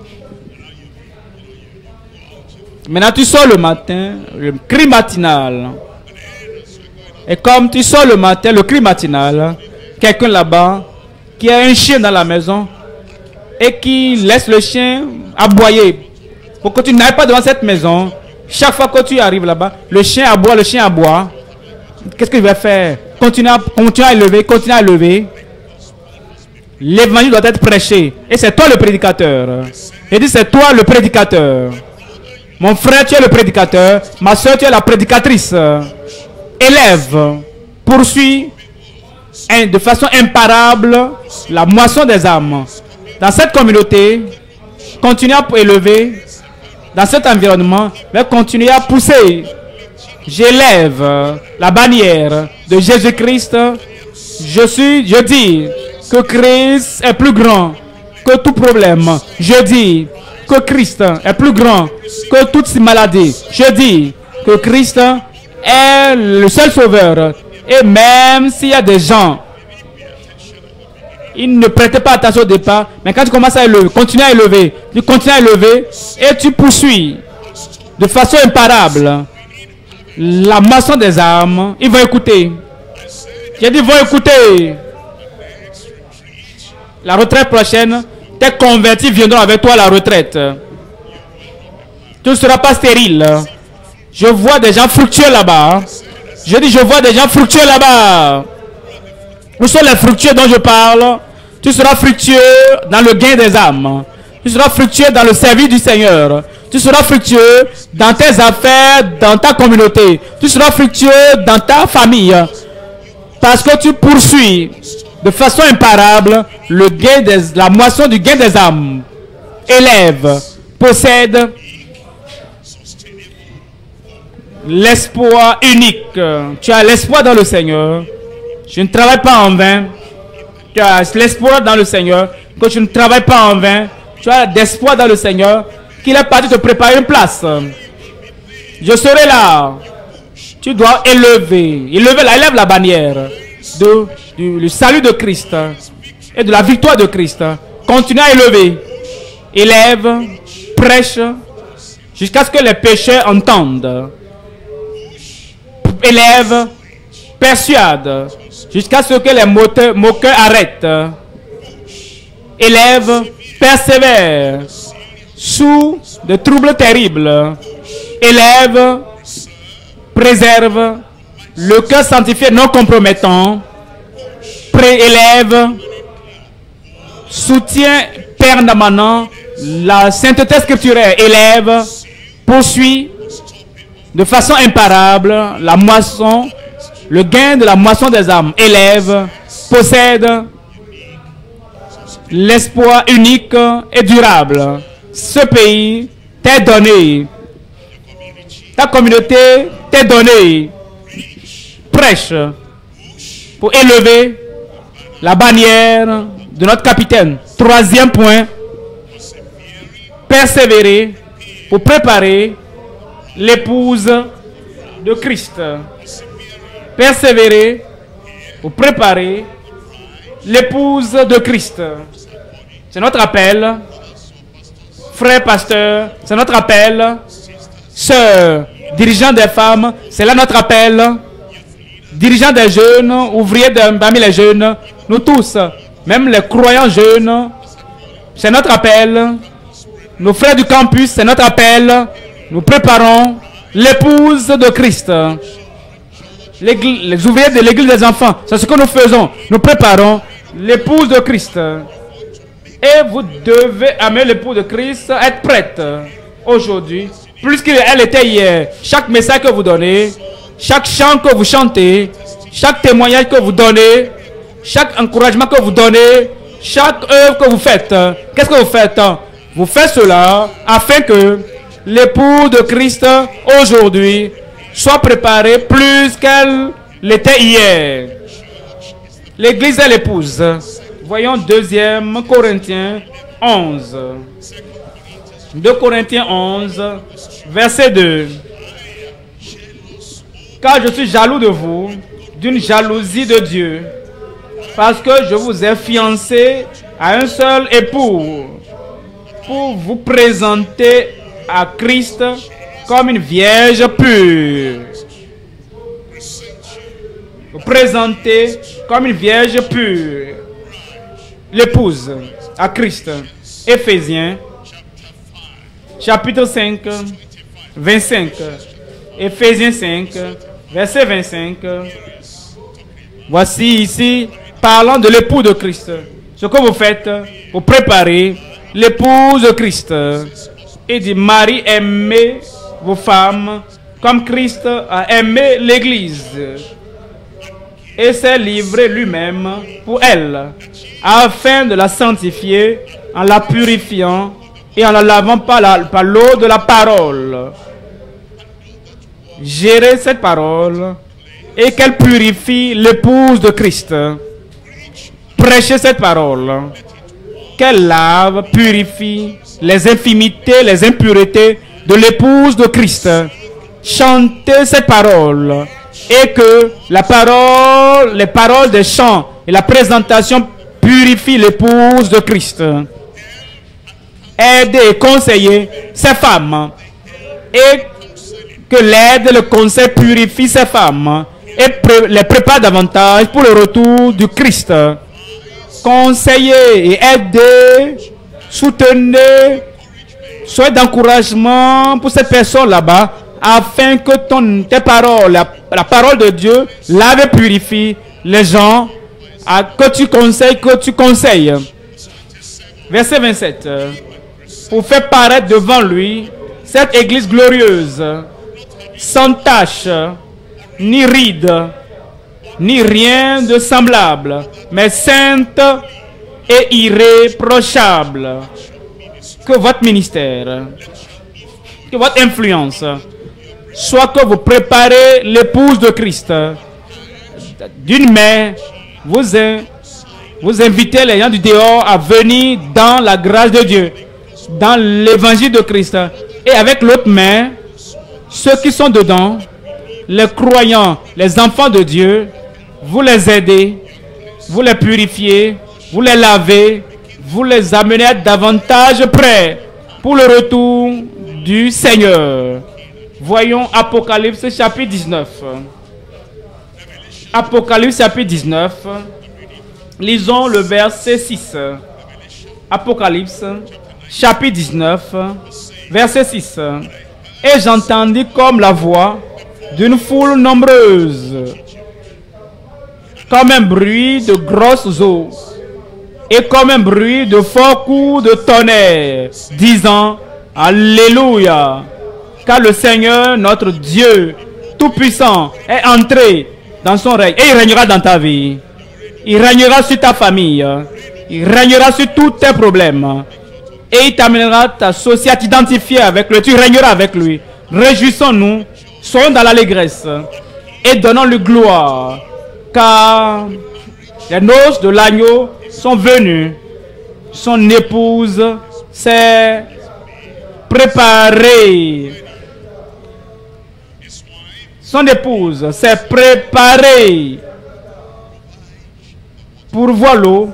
Maintenant tu sors le matin, le cri matinal. Et comme tu sors le matin, le cri matinal, quelqu'un là-bas qui a un chien dans la maison et qui laisse le chien aboyer pour que tu n'ailles pas devant cette maison. Chaque fois que tu arrives là-bas, le chien aboie, le chien aboie. Qu'est-ce qu'il va faire? Continue à, continue à élever, continue à élever. L'évangile doit être prêché. Et c'est toi le prédicateur. Il dit c'est toi le prédicateur. Mon frère, tu es le prédicateur. Ma soeur, tu es la prédicatrice. Élève, poursuis hein, de façon imparable la moisson des âmes. Dans cette communauté, continue à élever. Dans cet environnement, mais continue à pousser. J'élève la bannière de Jésus-Christ. Je suis, je dis que Christ est plus grand que tout problème. Je dis que Christ est plus grand que toutes ces maladies. Je dis que Christ est le seul sauveur. Et même s'il y a des gens, ils ne prêtaient pas attention au départ, mais quand tu commences à élever, continue à élever, tu continues à élever et tu poursuis de façon imparable la moisson des âmes, ils vont écouter. J'ai dit, ils vont écouter. La retraite prochaine, tes convertis viendront avec toi à la retraite. Tu ne seras pas stérile. Je vois des gens fructueux là-bas. Je dis, je vois des gens fructueux là-bas. Où sont les fructueux dont je parle? Tu seras fructueux dans le gain des âmes. Tu seras fructueux dans le service du Seigneur. Tu seras fructueux dans tes affaires, dans ta communauté. Tu seras fructueux dans ta famille. Parce que tu poursuis de façon imparable le gain des, la moisson du gain des âmes. Élève, possède l'espoir unique. Tu as l'espoir dans le Seigneur. Je ne travaille pas en vain. Tu as l'espoir dans le Seigneur. Que tu ne travailles pas en vain. Tu as l'espoir dans le Seigneur. Qu'il est parti te préparer une place. Je serai là. Tu dois élever. Élever la, élève la bannière de, du le salut de Christ et de la victoire de Christ. Continue à élever. Élève, prêche jusqu'à ce que les pécheurs entendent. Élève, persuade jusqu'à ce que les moqueurs, moqueurs arrêtent. Élève, persévère sous de troubles terribles. Élève, préserve le cœur sanctifié non compromettant. Préélève, soutient permanemment la sainteté scripturaire. Élève, poursuit de façon imparable la moisson, le gain de la moisson des âmes. Élève, possède l'espoir unique et durable. Ce pays t'est donné. Ta communauté t'est donnée. Prêche pour élever la bannière de notre capitaine. Troisième point, persévérer pour préparer l'épouse de Christ. Persévérer pour préparer l'épouse de Christ. C'est notre appel. Frères pasteurs, c'est notre appel. Sœurs, dirigeants des femmes, c'est là notre appel. Dirigeants des jeunes, ouvriers de, parmi les jeunes, nous tous, même les croyants jeunes, c'est notre appel. Nos frères du campus, c'est notre appel. Nous préparons l'épouse de Christ. Les ouvriers de l'église des enfants, c'est ce que nous faisons. Nous préparons l'épouse de Christ. Et vous devez amener l'épouse de Christ à être prête aujourd'hui, plus qu'elle était hier. Chaque message que vous donnez, chaque chant que vous chantez, chaque témoignage que vous donnez, chaque encouragement que vous donnez, chaque œuvre que vous faites, qu'est-ce que vous faites? Vous faites cela afin que l'épouse de Christ aujourd'hui soit préparée plus qu'elle l'était hier. L'église est l'épouse. Voyons deuxième Corinthiens onze. deux Corinthiens onze, verset deux. Car je suis jaloux de vous, d'une jalousie de Dieu, parce que je vous ai fiancé à un seul époux, pour vous présenter à Christ comme une vierge pure. Vous présenter comme une vierge pure. L'épouse à Christ. Éphésiens, chapitre cinq, vingt-cinq. Éphésiens cinq, verset vingt-cinq. Voici ici, parlant de l'époux de Christ. Ce que vous faites pour préparer l'épouse de Christ. Il dit, Marie, aimez vos femmes comme Christ a aimé l'Église et s'est livré lui-même pour elle, afin de la sanctifier en la purifiant et en la lavant par la, par l'eau de la parole. Gérez cette parole et qu'elle purifie l'épouse de Christ. Prêchez cette parole, qu'elle lave, purifie les infimités, les impuretés de l'épouse de Christ. Chantez cette parole et que la parole, les paroles des chants et la présentation purifient l'épouse de Christ. Aidez et conseillez ces femmes et que l'aide et le conseil purifient ces femmes et pré les prépare davantage pour le retour du Christ. Conseillez et aidez, soutenez, soyez d'encouragement pour cette personne là-bas, afin que ton, tes paroles, la, la parole de Dieu, lave et purifie les gens à, que tu conseilles, que tu conseilles. Verset vingt-sept. Pour faire paraître devant lui cette église glorieuse, sans tache, ni ride, ni rien de semblable, mais sainte et irréprochable. Que votre ministère, que votre influence, soit que vous préparez l'épouse de Christ. D'une main, vous, vous invitez les gens du dehors à venir dans la grâce de Dieu, dans l'évangile de Christ. Et avec l'autre main, ceux qui sont dedans, les croyants, les enfants de Dieu, vous les aidez, vous les purifiez, vous les lavez, vous les amenez à être davantage prêts pour le retour du Seigneur. Voyons Apocalypse chapitre dix-neuf. Apocalypse chapitre dix-neuf. Lisons le verset six. Apocalypse chapitre dix-neuf, verset six. Et j'entendis comme la voix d'une foule nombreuse, comme un bruit de grosses eaux, et comme un bruit de fort coup de tonnerre, disant, Alléluia, car le Seigneur, notre Dieu Tout-Puissant, est entré dans son règne et il régnera dans ta vie. Il régnera sur ta famille. Il régnera sur tous tes problèmes. Et il t'amènera ta société à t'identifier avec lui. Tu régneras avec lui. Réjouissons-nous, soyons dans l'allégresse et donnons-lui gloire, car les noces de l'agneau sont venues. Son épouse s'est préparée. Son épouse s'est préparée pour voir l'eau,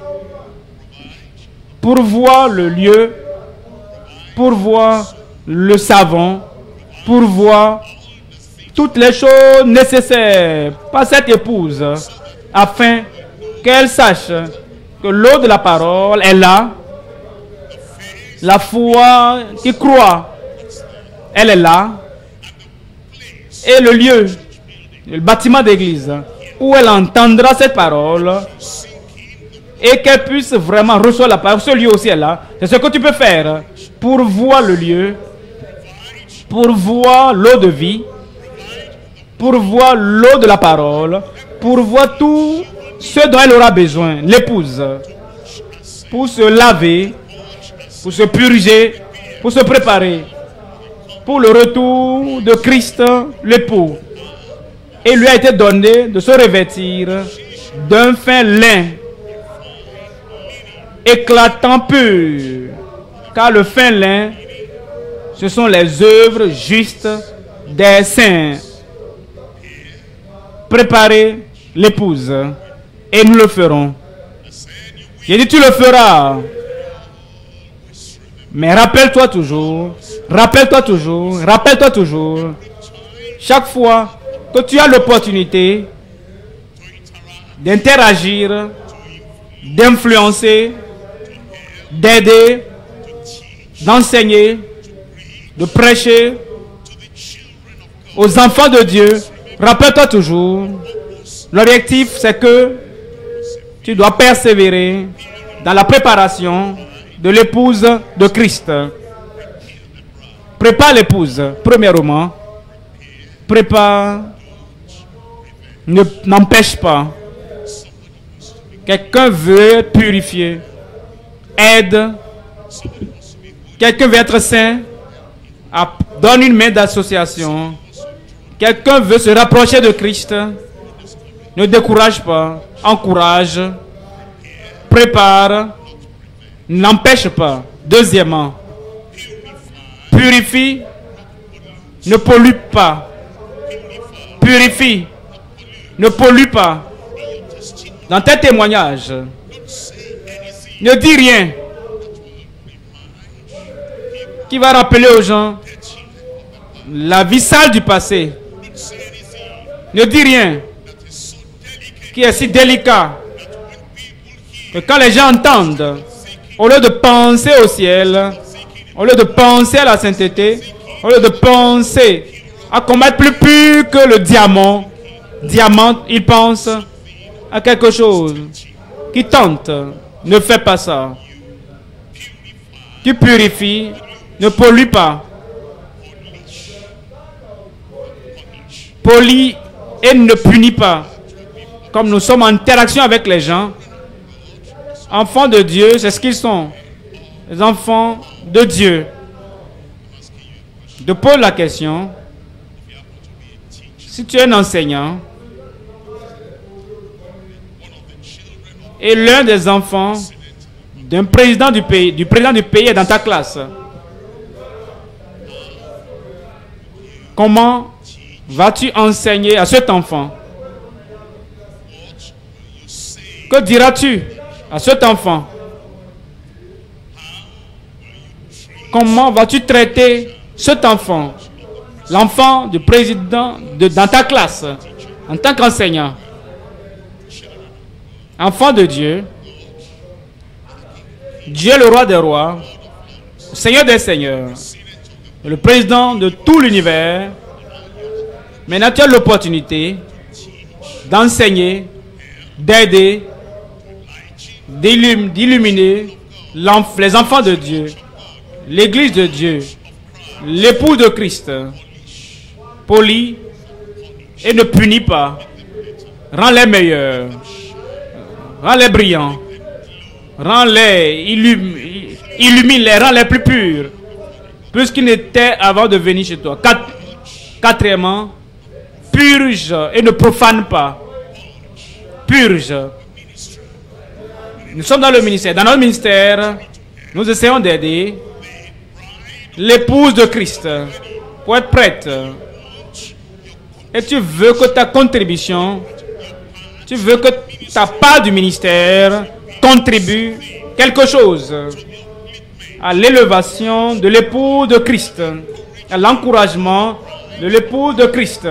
pour voir le lieu, pour voir le savon, pour voir toutes les choses nécessaires par cette épouse, afin qu'elle sache que l'eau de la parole est là, la foi qui croit, elle est là, et le lieu, le bâtiment d'église, où elle entendra cette parole, et qu'elle puisse vraiment recevoir la parole. Ce lieu aussi est là. C'est ce que tu peux faire pour voir le lieu, pour voir l'eau de vie, pour voir l'eau de la parole, pour voir tout ce dont elle aura besoin, l'épouse, pour se laver, pour se purger, pour se préparer, pour le retour de Christ, l'époux. Et lui a été donné de se revêtir d'un fin lin, éclatant pur, car le fin lin, ce sont les œuvres justes des saints. Préparez l'épouse, et nous le ferons. J'ai dit, tu le feras. Mais rappelle-toi toujours, rappelle-toi toujours, rappelle-toi toujours, chaque fois que tu as l'opportunité d'interagir, d'influencer, d'aider, d'enseigner, de prêcher aux enfants de Dieu, rappelle-toi toujours, l'objectif c'est que tu dois persévérer dans la préparation de l'épouse de Christ. Prépare l'épouse, premièrement. Prépare, ne n'empêche pas. Quelqu'un veut être purifié, aide. Quelqu'un veut être saint, donne une main d'association. Quelqu'un veut se rapprocher de Christ, ne décourage pas, encourage, prépare, n'empêche pas. Deuxièmement, purifie, ne pollue pas. Purifie, ne pollue pas. Dans tes témoignages, ne dis rien qui va rappeler aux gens la vie sale du passé. Ne dis rien qui est si délicat que quand les gens entendent, au lieu de penser au ciel, au lieu de penser à la sainteté, au lieu de penser à combattre plus pur que le diamant, diamant, ils pensent à quelque chose qui tente. Ne fais pas ça. Tu purifies, ne pollue pas. Polis et ne punis pas. Comme nous sommes en interaction avec les gens, enfants de Dieu, c'est ce qu'ils sont. Les enfants de Dieu. Je pose la question. Si tu es un enseignant et l'un des enfants d'un président du pays, du président du pays est dans ta classe, comment vas-tu enseigner à cet enfant? Que diras-tu à cet enfant? Comment vas-tu traiter cet enfant, l'enfant du président de, dans ta classe, en tant qu'enseignant? Enfant de Dieu, Dieu le roi des rois, Seigneur des seigneurs, le président de tout l'univers. Maintenant, tu as l'opportunité d'enseigner, d'aider, d'illuminer les enfants de Dieu, l'église de Dieu, l'époux de Christ, poli et ne punit pas, rends-les meilleurs, rends-les brillants, rends-les, illum, illumine-les, rends-les plus purs, plus qu'ils n'étaient avant de venir chez toi. Quatre, quatrièmement, purge et ne profane pas. Purge. Nous sommes dans le ministère. Dans notre ministère, nous essayons d'aider l'épouse de Christ pour être prête. Et tu veux que ta contribution, tu veux que ta part du ministère contribue quelque chose à l'élévation de l'époux de Christ, à l'encouragement de l'époux de Christ.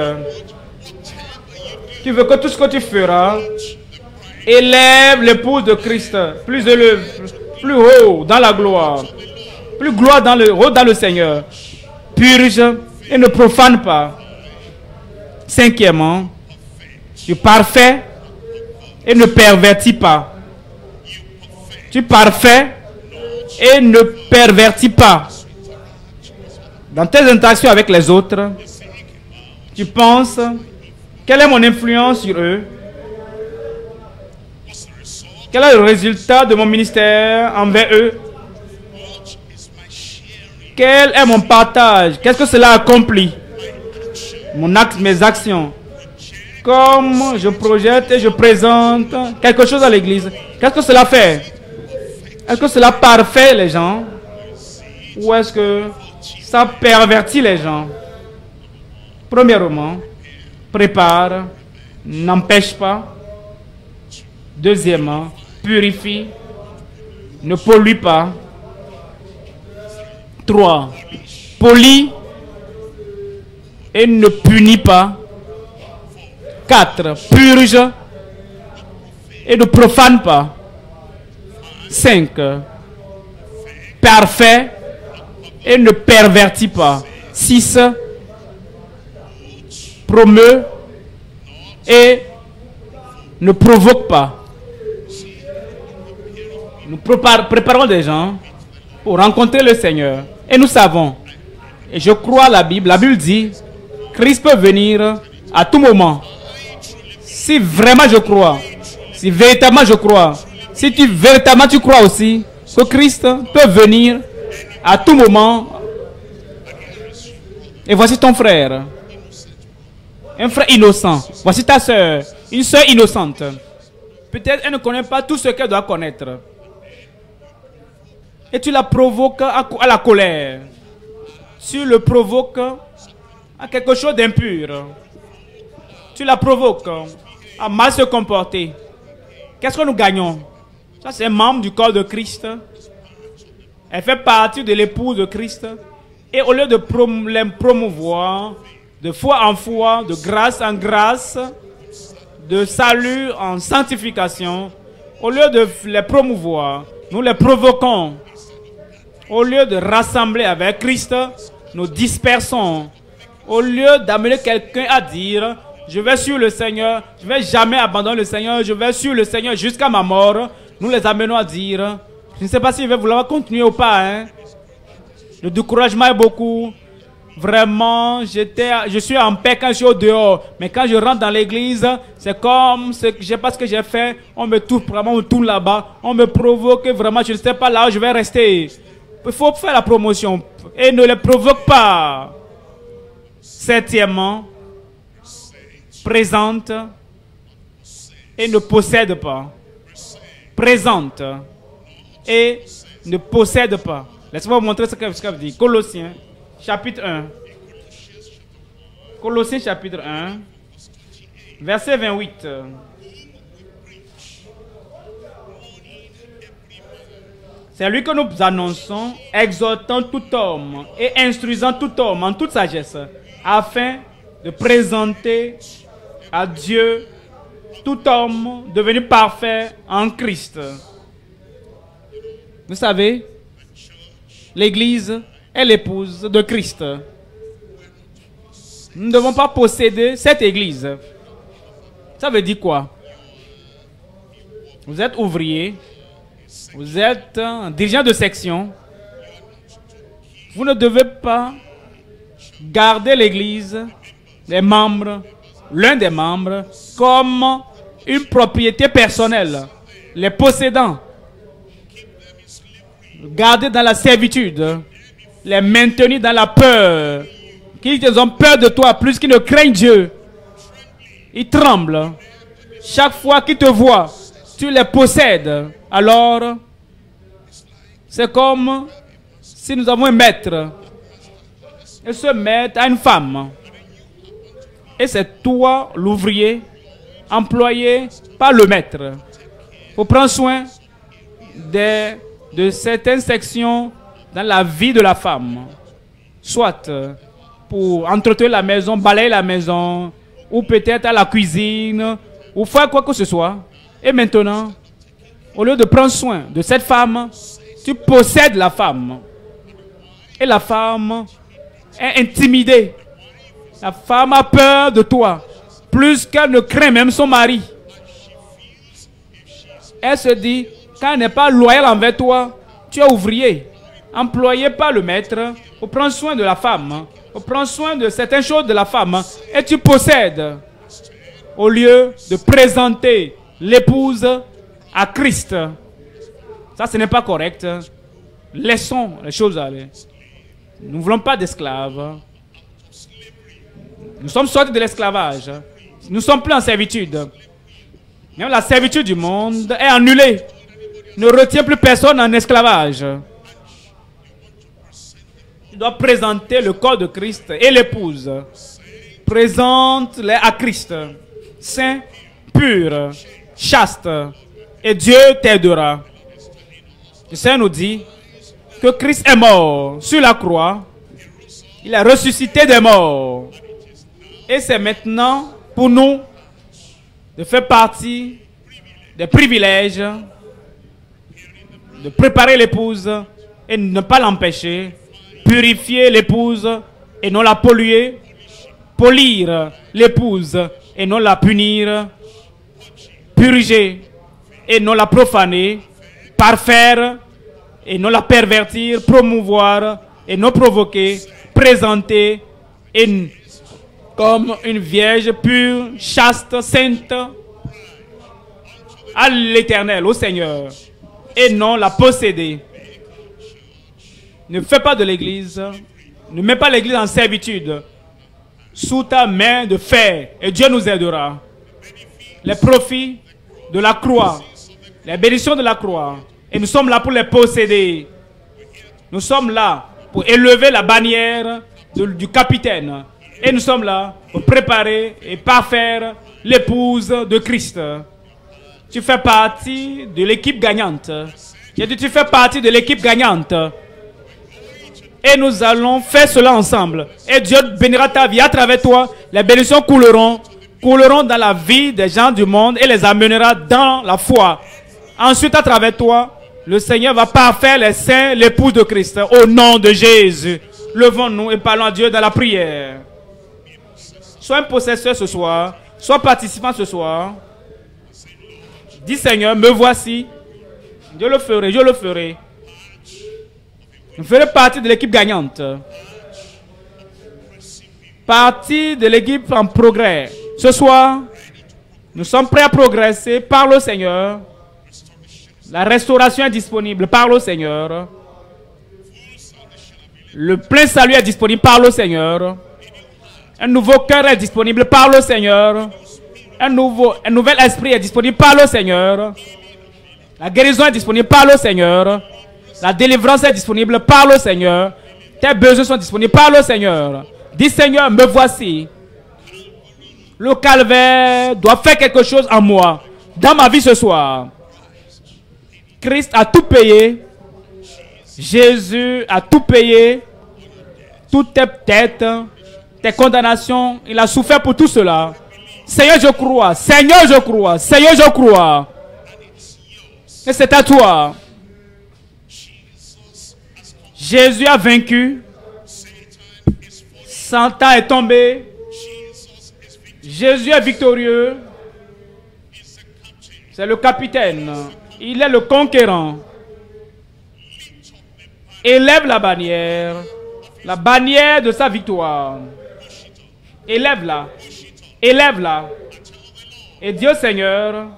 Tu veux que tout ce que tu feras élève l'époux de Christ plus élevé, plus haut dans la gloire, plus gloire dans le haut dans le Seigneur. Purge et ne profane pas. Cinquièmement, tu parfait et ne pervertis pas. Tu parfait et ne pervertis pas. Dans tes interactions avec les autres, tu penses, quelle est mon influence sur eux? Quel est le résultat de mon ministère envers eux? Quel est mon partage? Qu'est-ce que cela accomplit? Mon acte, mes actions. Comme je projette et je présente quelque chose à l'église, qu'est-ce que cela fait? Est-ce que cela parfait les gens? Ou est-ce que ça pervertit les gens? Premièrement, prépare, n'empêche pas. Deuxièmement, purifie, ne pollue pas. Trois, polie et ne punit pas. Quatre, purge et ne profane pas. Cinq, parfait et ne pervertit pas. Six, promeut et ne provoque pas. Nous préparons des gens pour rencontrer le Seigneur. Et nous savons, et je crois à la Bible, la Bible dit, Christ peut venir à tout moment. Si vraiment je crois, si véritablement je crois, si tu véritablement tu crois aussi que Christ peut venir à tout moment. Et voici ton frère, un frère innocent. Voici ta soeur, une soeur innocente. Peut-être elle ne connaît pas tout ce qu'elle doit connaître. Et tu la provoques à, à la colère. Tu le provoques à quelque chose d'impur. Tu la provoques à mal se comporter. Qu'est-ce que nous gagnons? Ça, c'est un membre du corps de Christ. Elle fait partie de l'époux de Christ. Et au lieu de prom les promouvoir de foi en foi, de grâce en grâce, de salut en sanctification, au lieu de les promouvoir, nous les provoquons. Au lieu de rassembler avec Christ, nous dispersons. Au lieu d'amener quelqu'un à dire, je vais sur le Seigneur, je ne vais jamais abandonner le Seigneur, je vais sur le Seigneur jusqu'à ma mort, nous les amenons à dire, je ne sais pas si je vais vouloir continuer ou pas. Hein. Le découragement est beaucoup. Vraiment, j'étais, je suis en paix quand je suis au dehors. Mais quand je rentre dans l'église, c'est comme, ce, je ne sais pas ce que j'ai fait. On me tourne, vraiment, on me tourne là-bas. On me provoque, vraiment, je ne sais pas là où je vais rester. Il faut faire la promotion. Et ne les provoque pas. Septièmement, présente et ne possède pas. Présente et ne possède pas. Laissez-moi vous montrer ce que ça veut dire. Colossiens, chapitre un. Colossiens, chapitre un, verset vingt-huit. C'est lui que nous annonçons, exhortant tout homme et instruisant tout homme en toute sagesse, afin de présenter à Dieu tout homme devenu parfait en Christ. Vous savez, l'Église est l'épouse de Christ. Nous ne devons pas posséder cette Église. Ça veut dire quoi? Vous êtes ouvrier, vous êtes dirigeant de section. Vous ne devez pas garder l'Église, les membres, l'un des membres, comme une propriété personnelle, les possédants, garder dans la servitude, les maintenir dans la peur, qu'ils ont peur de toi plus qu'ils ne craignent Dieu. Ils tremblent. Chaque fois qu'ils te voient, tu les possèdes. Alors, c'est comme si nous avons un maître. Et ce maître a une femme. Et c'est toi, l'ouvrier, employé par le maître, pour prendre soin des, de certaines sections dans la vie de la femme. Soit pour entretenir la maison, balayer la maison, ou peut-être à la cuisine, ou faire quoi que ce soit. Et maintenant, au lieu de prendre soin de cette femme, tu possèdes la femme. Et la femme est intimidée. La femme a peur de toi, plus qu'elle ne craint même son mari. Elle se dit, quand elle n'est pas loyale envers toi, tu es ouvrier, employé par le maître pour prendre soin de la femme, pour prendre soin de certaines choses de la femme, et tu possèdes, au lieu de présenter l'épouse à Christ. Ça, ce n'est pas correct. Laissons les choses aller. Nous ne voulons pas d'esclaves. Nous sommes sortis de l'esclavage. Nous ne sommes plus en servitude. Même la servitude du monde est annulée. Ne retient plus personne en esclavage. Tu dois présenter le corps de Christ et l'épouse. Présente-les à Christ. Saint, pur, chaste. Et Dieu t'aidera. Le Seigneur nous dit que Christ est mort sur la croix. Il a ressuscité des morts. Et c'est maintenant pour nous de faire partie des privilèges, de préparer l'épouse et ne pas l'empêcher, purifier l'épouse et non la polluer, polir l'épouse et non la punir, purger et non la profaner, parfaire et non la pervertir, promouvoir et non provoquer, présenter et comme une vierge pure, chaste, sainte, à l'Éternel, au Seigneur, et non la posséder. Ne fais pas de l'Église, ne mets pas l'Église en servitude, sous ta main de fer, et Dieu nous aidera. Les profits de la croix, les bénédictions de la croix, et nous sommes là pour les posséder. Nous sommes là pour élever la bannière de, du capitaine. Et nous sommes là pour préparer et parfaire l'épouse de Christ. Tu fais partie de l'équipe gagnante. J'ai dit, tu fais partie de l'équipe gagnante. Et nous allons faire cela ensemble. Et Dieu bénira ta vie à travers toi. Les bénédictions couleront, couleront dans la vie des gens du monde et les amènera dans la foi. Ensuite, à travers toi, le Seigneur va parfaire les saints, l'épouse de Christ. Au nom de Jésus, levons-nous et parlons à Dieu dans la prière. Sois un possesseur ce soir, sois participant ce soir. Dis Seigneur, me voici. Je le ferai, je le ferai. Je ferai partie de l'équipe gagnante. Partie de l'équipe en progrès. Ce soir, nous sommes prêts à progresser. Parle au Seigneur. La restauration est disponible. Parle au Seigneur. Le plein salut est disponible. Parle au Seigneur. Un nouveau cœur est disponible. Parle au Seigneur. Un, nouveau, un nouvel esprit est disponible. Parle au Seigneur. La guérison est disponible. Parle au Seigneur. La délivrance est disponible. Parle au Seigneur. Tes besoins sont disponibles. Parle au Seigneur. Dis Seigneur, me voici. Le calvaire doit faire quelque chose en moi. Dans ma vie ce soir. Christ a tout payé. Jésus a tout payé. Toutes tes têtes, tes condamnations. Il a souffert pour tout cela. Seigneur, je crois. Seigneur, je crois. Seigneur, je crois. Et c'est à toi. Jésus a vaincu. Satan est tombé. Jésus est victorieux. C'est le capitaine. Il est le conquérant. Élève la bannière. La bannière de sa victoire. Élève-la. Élève-la. Et Dieu Seigneur,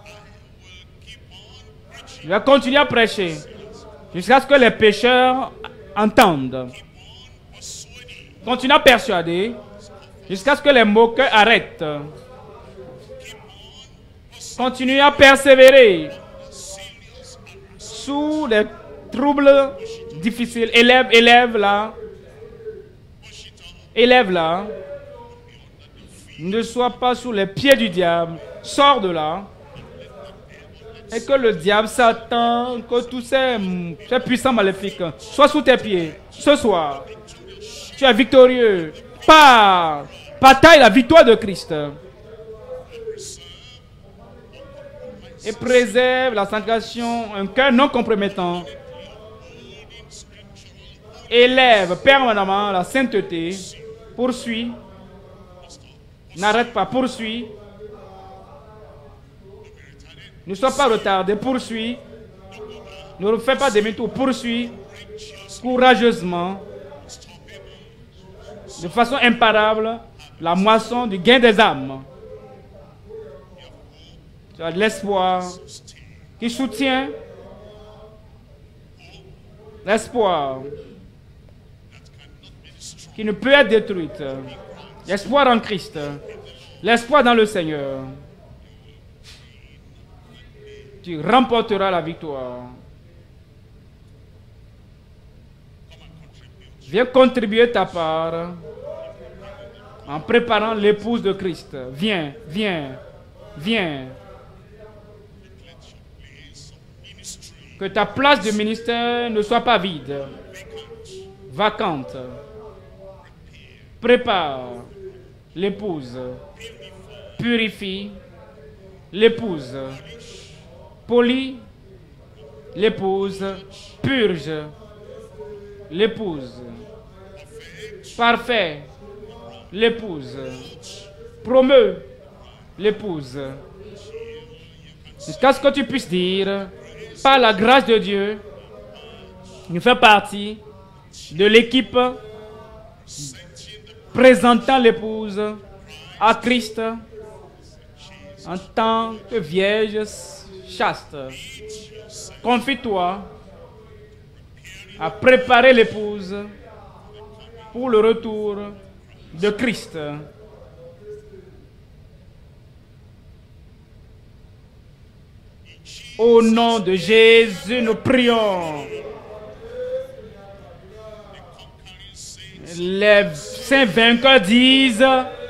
je vais continuer à prêcher jusqu'à ce que les pécheurs entendent. Continue à persuader jusqu'à ce que les moqueurs arrêtent. Continue à persévérer sous les troubles difficiles. Élève, élève là. Élève là. Ne sois pas sous les pieds du diable. Sors de là. Et que le diable, Satan, que tous ces, ces puissants maléfiques soient sous tes pieds. Ce soir, tu es victorieux. Par bataille la victoire de Christ. Et préserve la sanctification, un cœur non compromettant. Élève permanemment la sainteté. Poursuis. N'arrête pas, poursuis. Ne sois pas retardé, poursuis. Ne refais pas demi-tour, poursuis. Courageusement. De façon imparable, la moisson du gain des âmes. Tu as de l'espoir qui soutient. L'espoir qui ne peut être détruite. L'espoir en Christ. L'espoir dans le Seigneur. Tu remporteras la victoire. Viens contribuer ta part en préparant l'épouse de Christ. Viens, viens, viens. Que ta place de ministère ne soit pas vide, vacante. Prépare l'épouse. Purifie l'épouse. Polie l'épouse. Purge l'épouse. Parfait l'épouse. Promeut l'épouse. Jusqu'à ce que tu puisses dire, par la grâce de Dieu, nous fait partie de l'équipe présentant l'épouse à Christ en tant que vierge chaste. Confie-toi à préparer l'épouse pour le retour de Christ. Au nom de Jésus, nous prions. Les saints vainqueurs disent: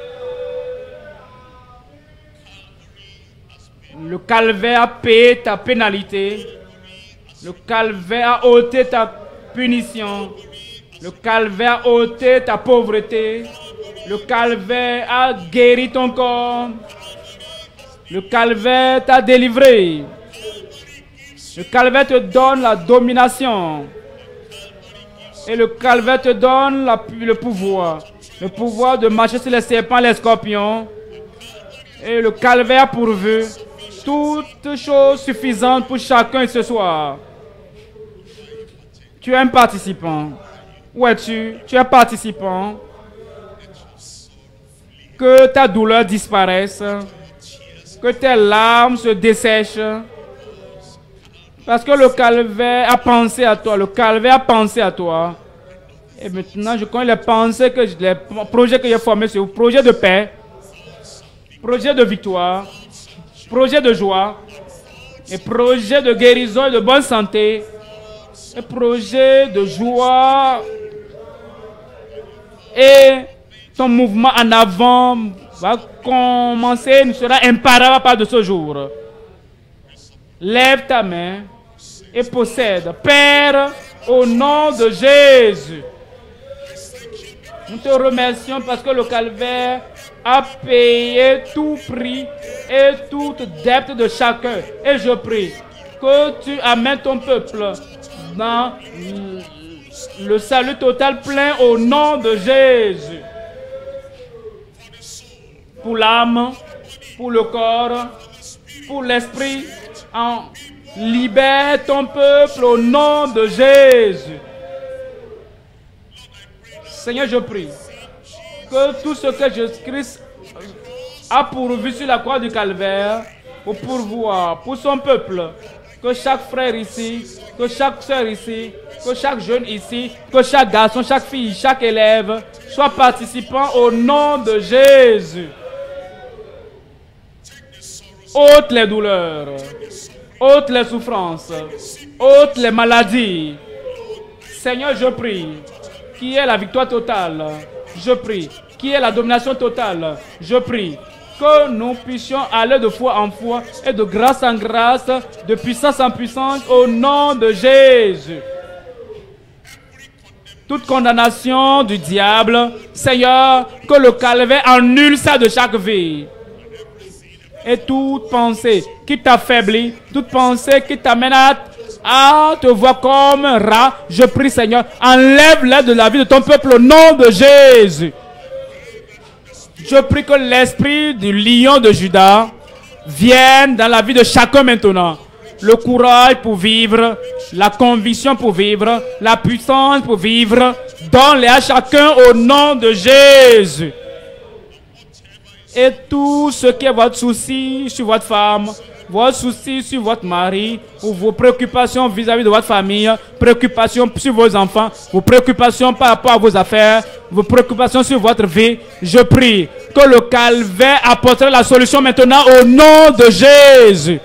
le calvaire a payé ta pénalité. Le calvaire a ôté ta punition. Le calvaire a ôté ta pauvreté. Le calvaire a guéri ton corps. Le calvaire t'a délivré. Le calvaire te donne la domination. Et le calvaire te donne la, le pouvoir. Le pouvoir de marcher sur les serpents et les scorpions. Et le calvaire a pourvu toutes choses suffisantes pour chacun ce soir. Tu es un participant. Où es-tu? Tu es participant. Que ta douleur disparaisse. Que tes larmes se dessèchent. Parce que le calvaire a pensé à toi. Le calvaire a pensé à toi. Et maintenant, je connais les pensées, que, les projets que j'ai formés sur vous. Projet de paix. Projet de victoire. Projet de joie. Et projet de guérison et de bonne santé. Et projet de joie. Et ton mouvement en avant va commencer, ne sera imparable à part de ce jour. Lève ta main et possède. Père, au nom de Jésus, nous te remercions parce que le calvaire a payé tout prix et toute dette de chacun. Et je prie que tu amènes ton peuple dans le salut total plein au nom de Jésus. Pour l'âme, pour le corps, pour l'esprit, en libère ton peuple au nom de Jésus. Seigneur, je prie que tout ce que Jésus-Christ a pourvu sur la croix du calvaire pour pourvoir pour son peuple, que chaque frère ici, que chaque soeur ici, que chaque jeune ici, que chaque garçon, chaque fille, chaque élève soit participant au nom de Jésus. Ôte les douleurs, ôte les souffrances, ôte les maladies. Seigneur, je prie, qui est la victoire totale, je prie, qui est la domination totale, je prie, que nous puissions aller de foi en foi et de grâce en grâce, de puissance en puissance, au nom de Jésus. Toute condamnation du diable, Seigneur, que le calvaire annule ça de chaque vie. Et toute pensée qui t'affaiblit, toute pensée qui t'amène à, à te voir comme un rat, je prie, Seigneur, enlève-la de la vie de ton peuple au nom de Jésus. Je prie que l'esprit du lion de Juda vienne dans la vie de chacun maintenant. Le courage pour vivre, la conviction pour vivre, la puissance pour vivre. Donne-les à chacun au nom de Jésus. Et tout ce qui est votre souci sur votre femme, votre souci sur votre mari, ou vos préoccupations vis-à-vis de votre famille, préoccupations sur vos enfants, vos préoccupations par rapport à vos affaires, vos préoccupations sur votre vie, je prie que le calvaire apportera la solution maintenant au nom de Jésus.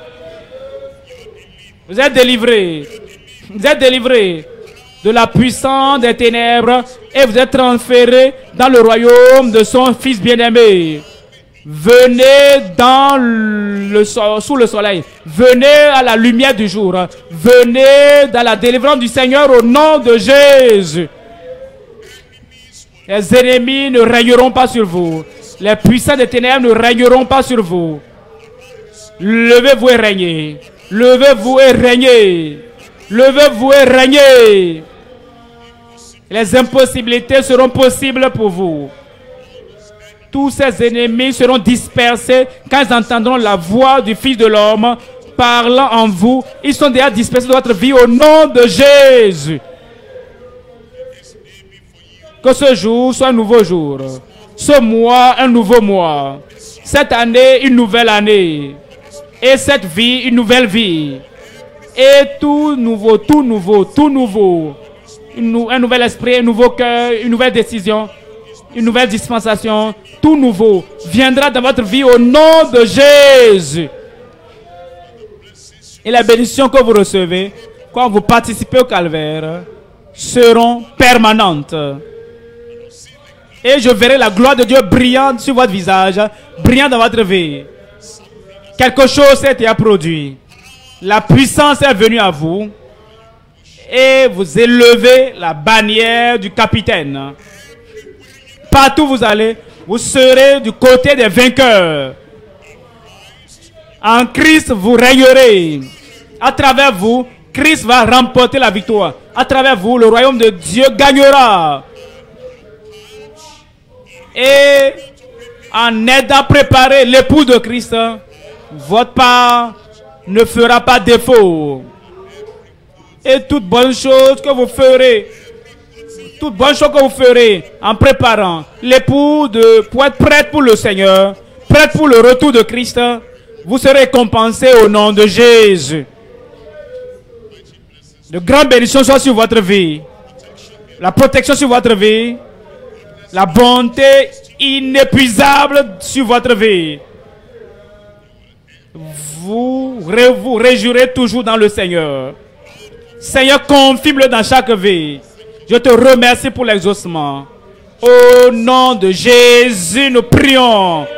Vous êtes délivrés. Vous êtes délivrés de la puissance des ténèbres et vous êtes transférés dans le royaume de son Fils bien-aimé. Venez dans le, sous le soleil. Venez à la lumière du jour. Venez dans la délivrance du Seigneur au nom de Jésus. Les ennemis ne régneront pas sur vous. Les puissants des ténèbres ne régneront pas sur vous. Levez-vous et régnez. Levez-vous et régnez. Levez-vous et régnez. Les impossibilités seront possibles pour vous. Tous ces ennemis seront dispersés quand ils entendront la voix du Fils de l'homme parlant en vous. Ils sont déjà dispersés de votre vie au nom de Jésus. Que ce jour soit un nouveau jour. Ce mois, un nouveau mois. Cette année, une nouvelle année. Et cette vie, une nouvelle vie. Et tout nouveau, tout nouveau, tout nouveau. Une, un nouvel esprit, un nouveau cœur, une nouvelle décision, une nouvelle dispensation. Tout nouveau viendra dans votre vie au nom de Jésus. Et les bénédictions que vous recevez quand vous participez au calvaire seront permanentes. Et je verrai la gloire de Dieu brillante sur votre visage, brillante dans votre vie. Quelque chose s'est déjà produit. La puissance est venue à vous. Et vous élevez la bannière du capitaine. Partout où vous allez, vous serez du côté des vainqueurs. En Christ, vous régnerez. À travers vous, Christ va remporter la victoire. À travers vous, le royaume de Dieu gagnera. Et en aidant à préparer l'époux de Christ, votre part ne fera pas défaut. Et toute bonne chose que vous ferez, toute bonne chose que vous ferez en préparant l'époux de, pour être prête pour le Seigneur, prête pour le retour de Christ, vous serez récompensé au nom de Jésus. De grandes bénédictions soient sur votre vie, la protection sur votre vie, la bonté inépuisable sur votre vie. Vous vous réjouirez toujours dans le Seigneur. Seigneur, confirme-le dans chaque vie. Je te remercie pour l'exaucement. Au nom de Jésus, nous prions.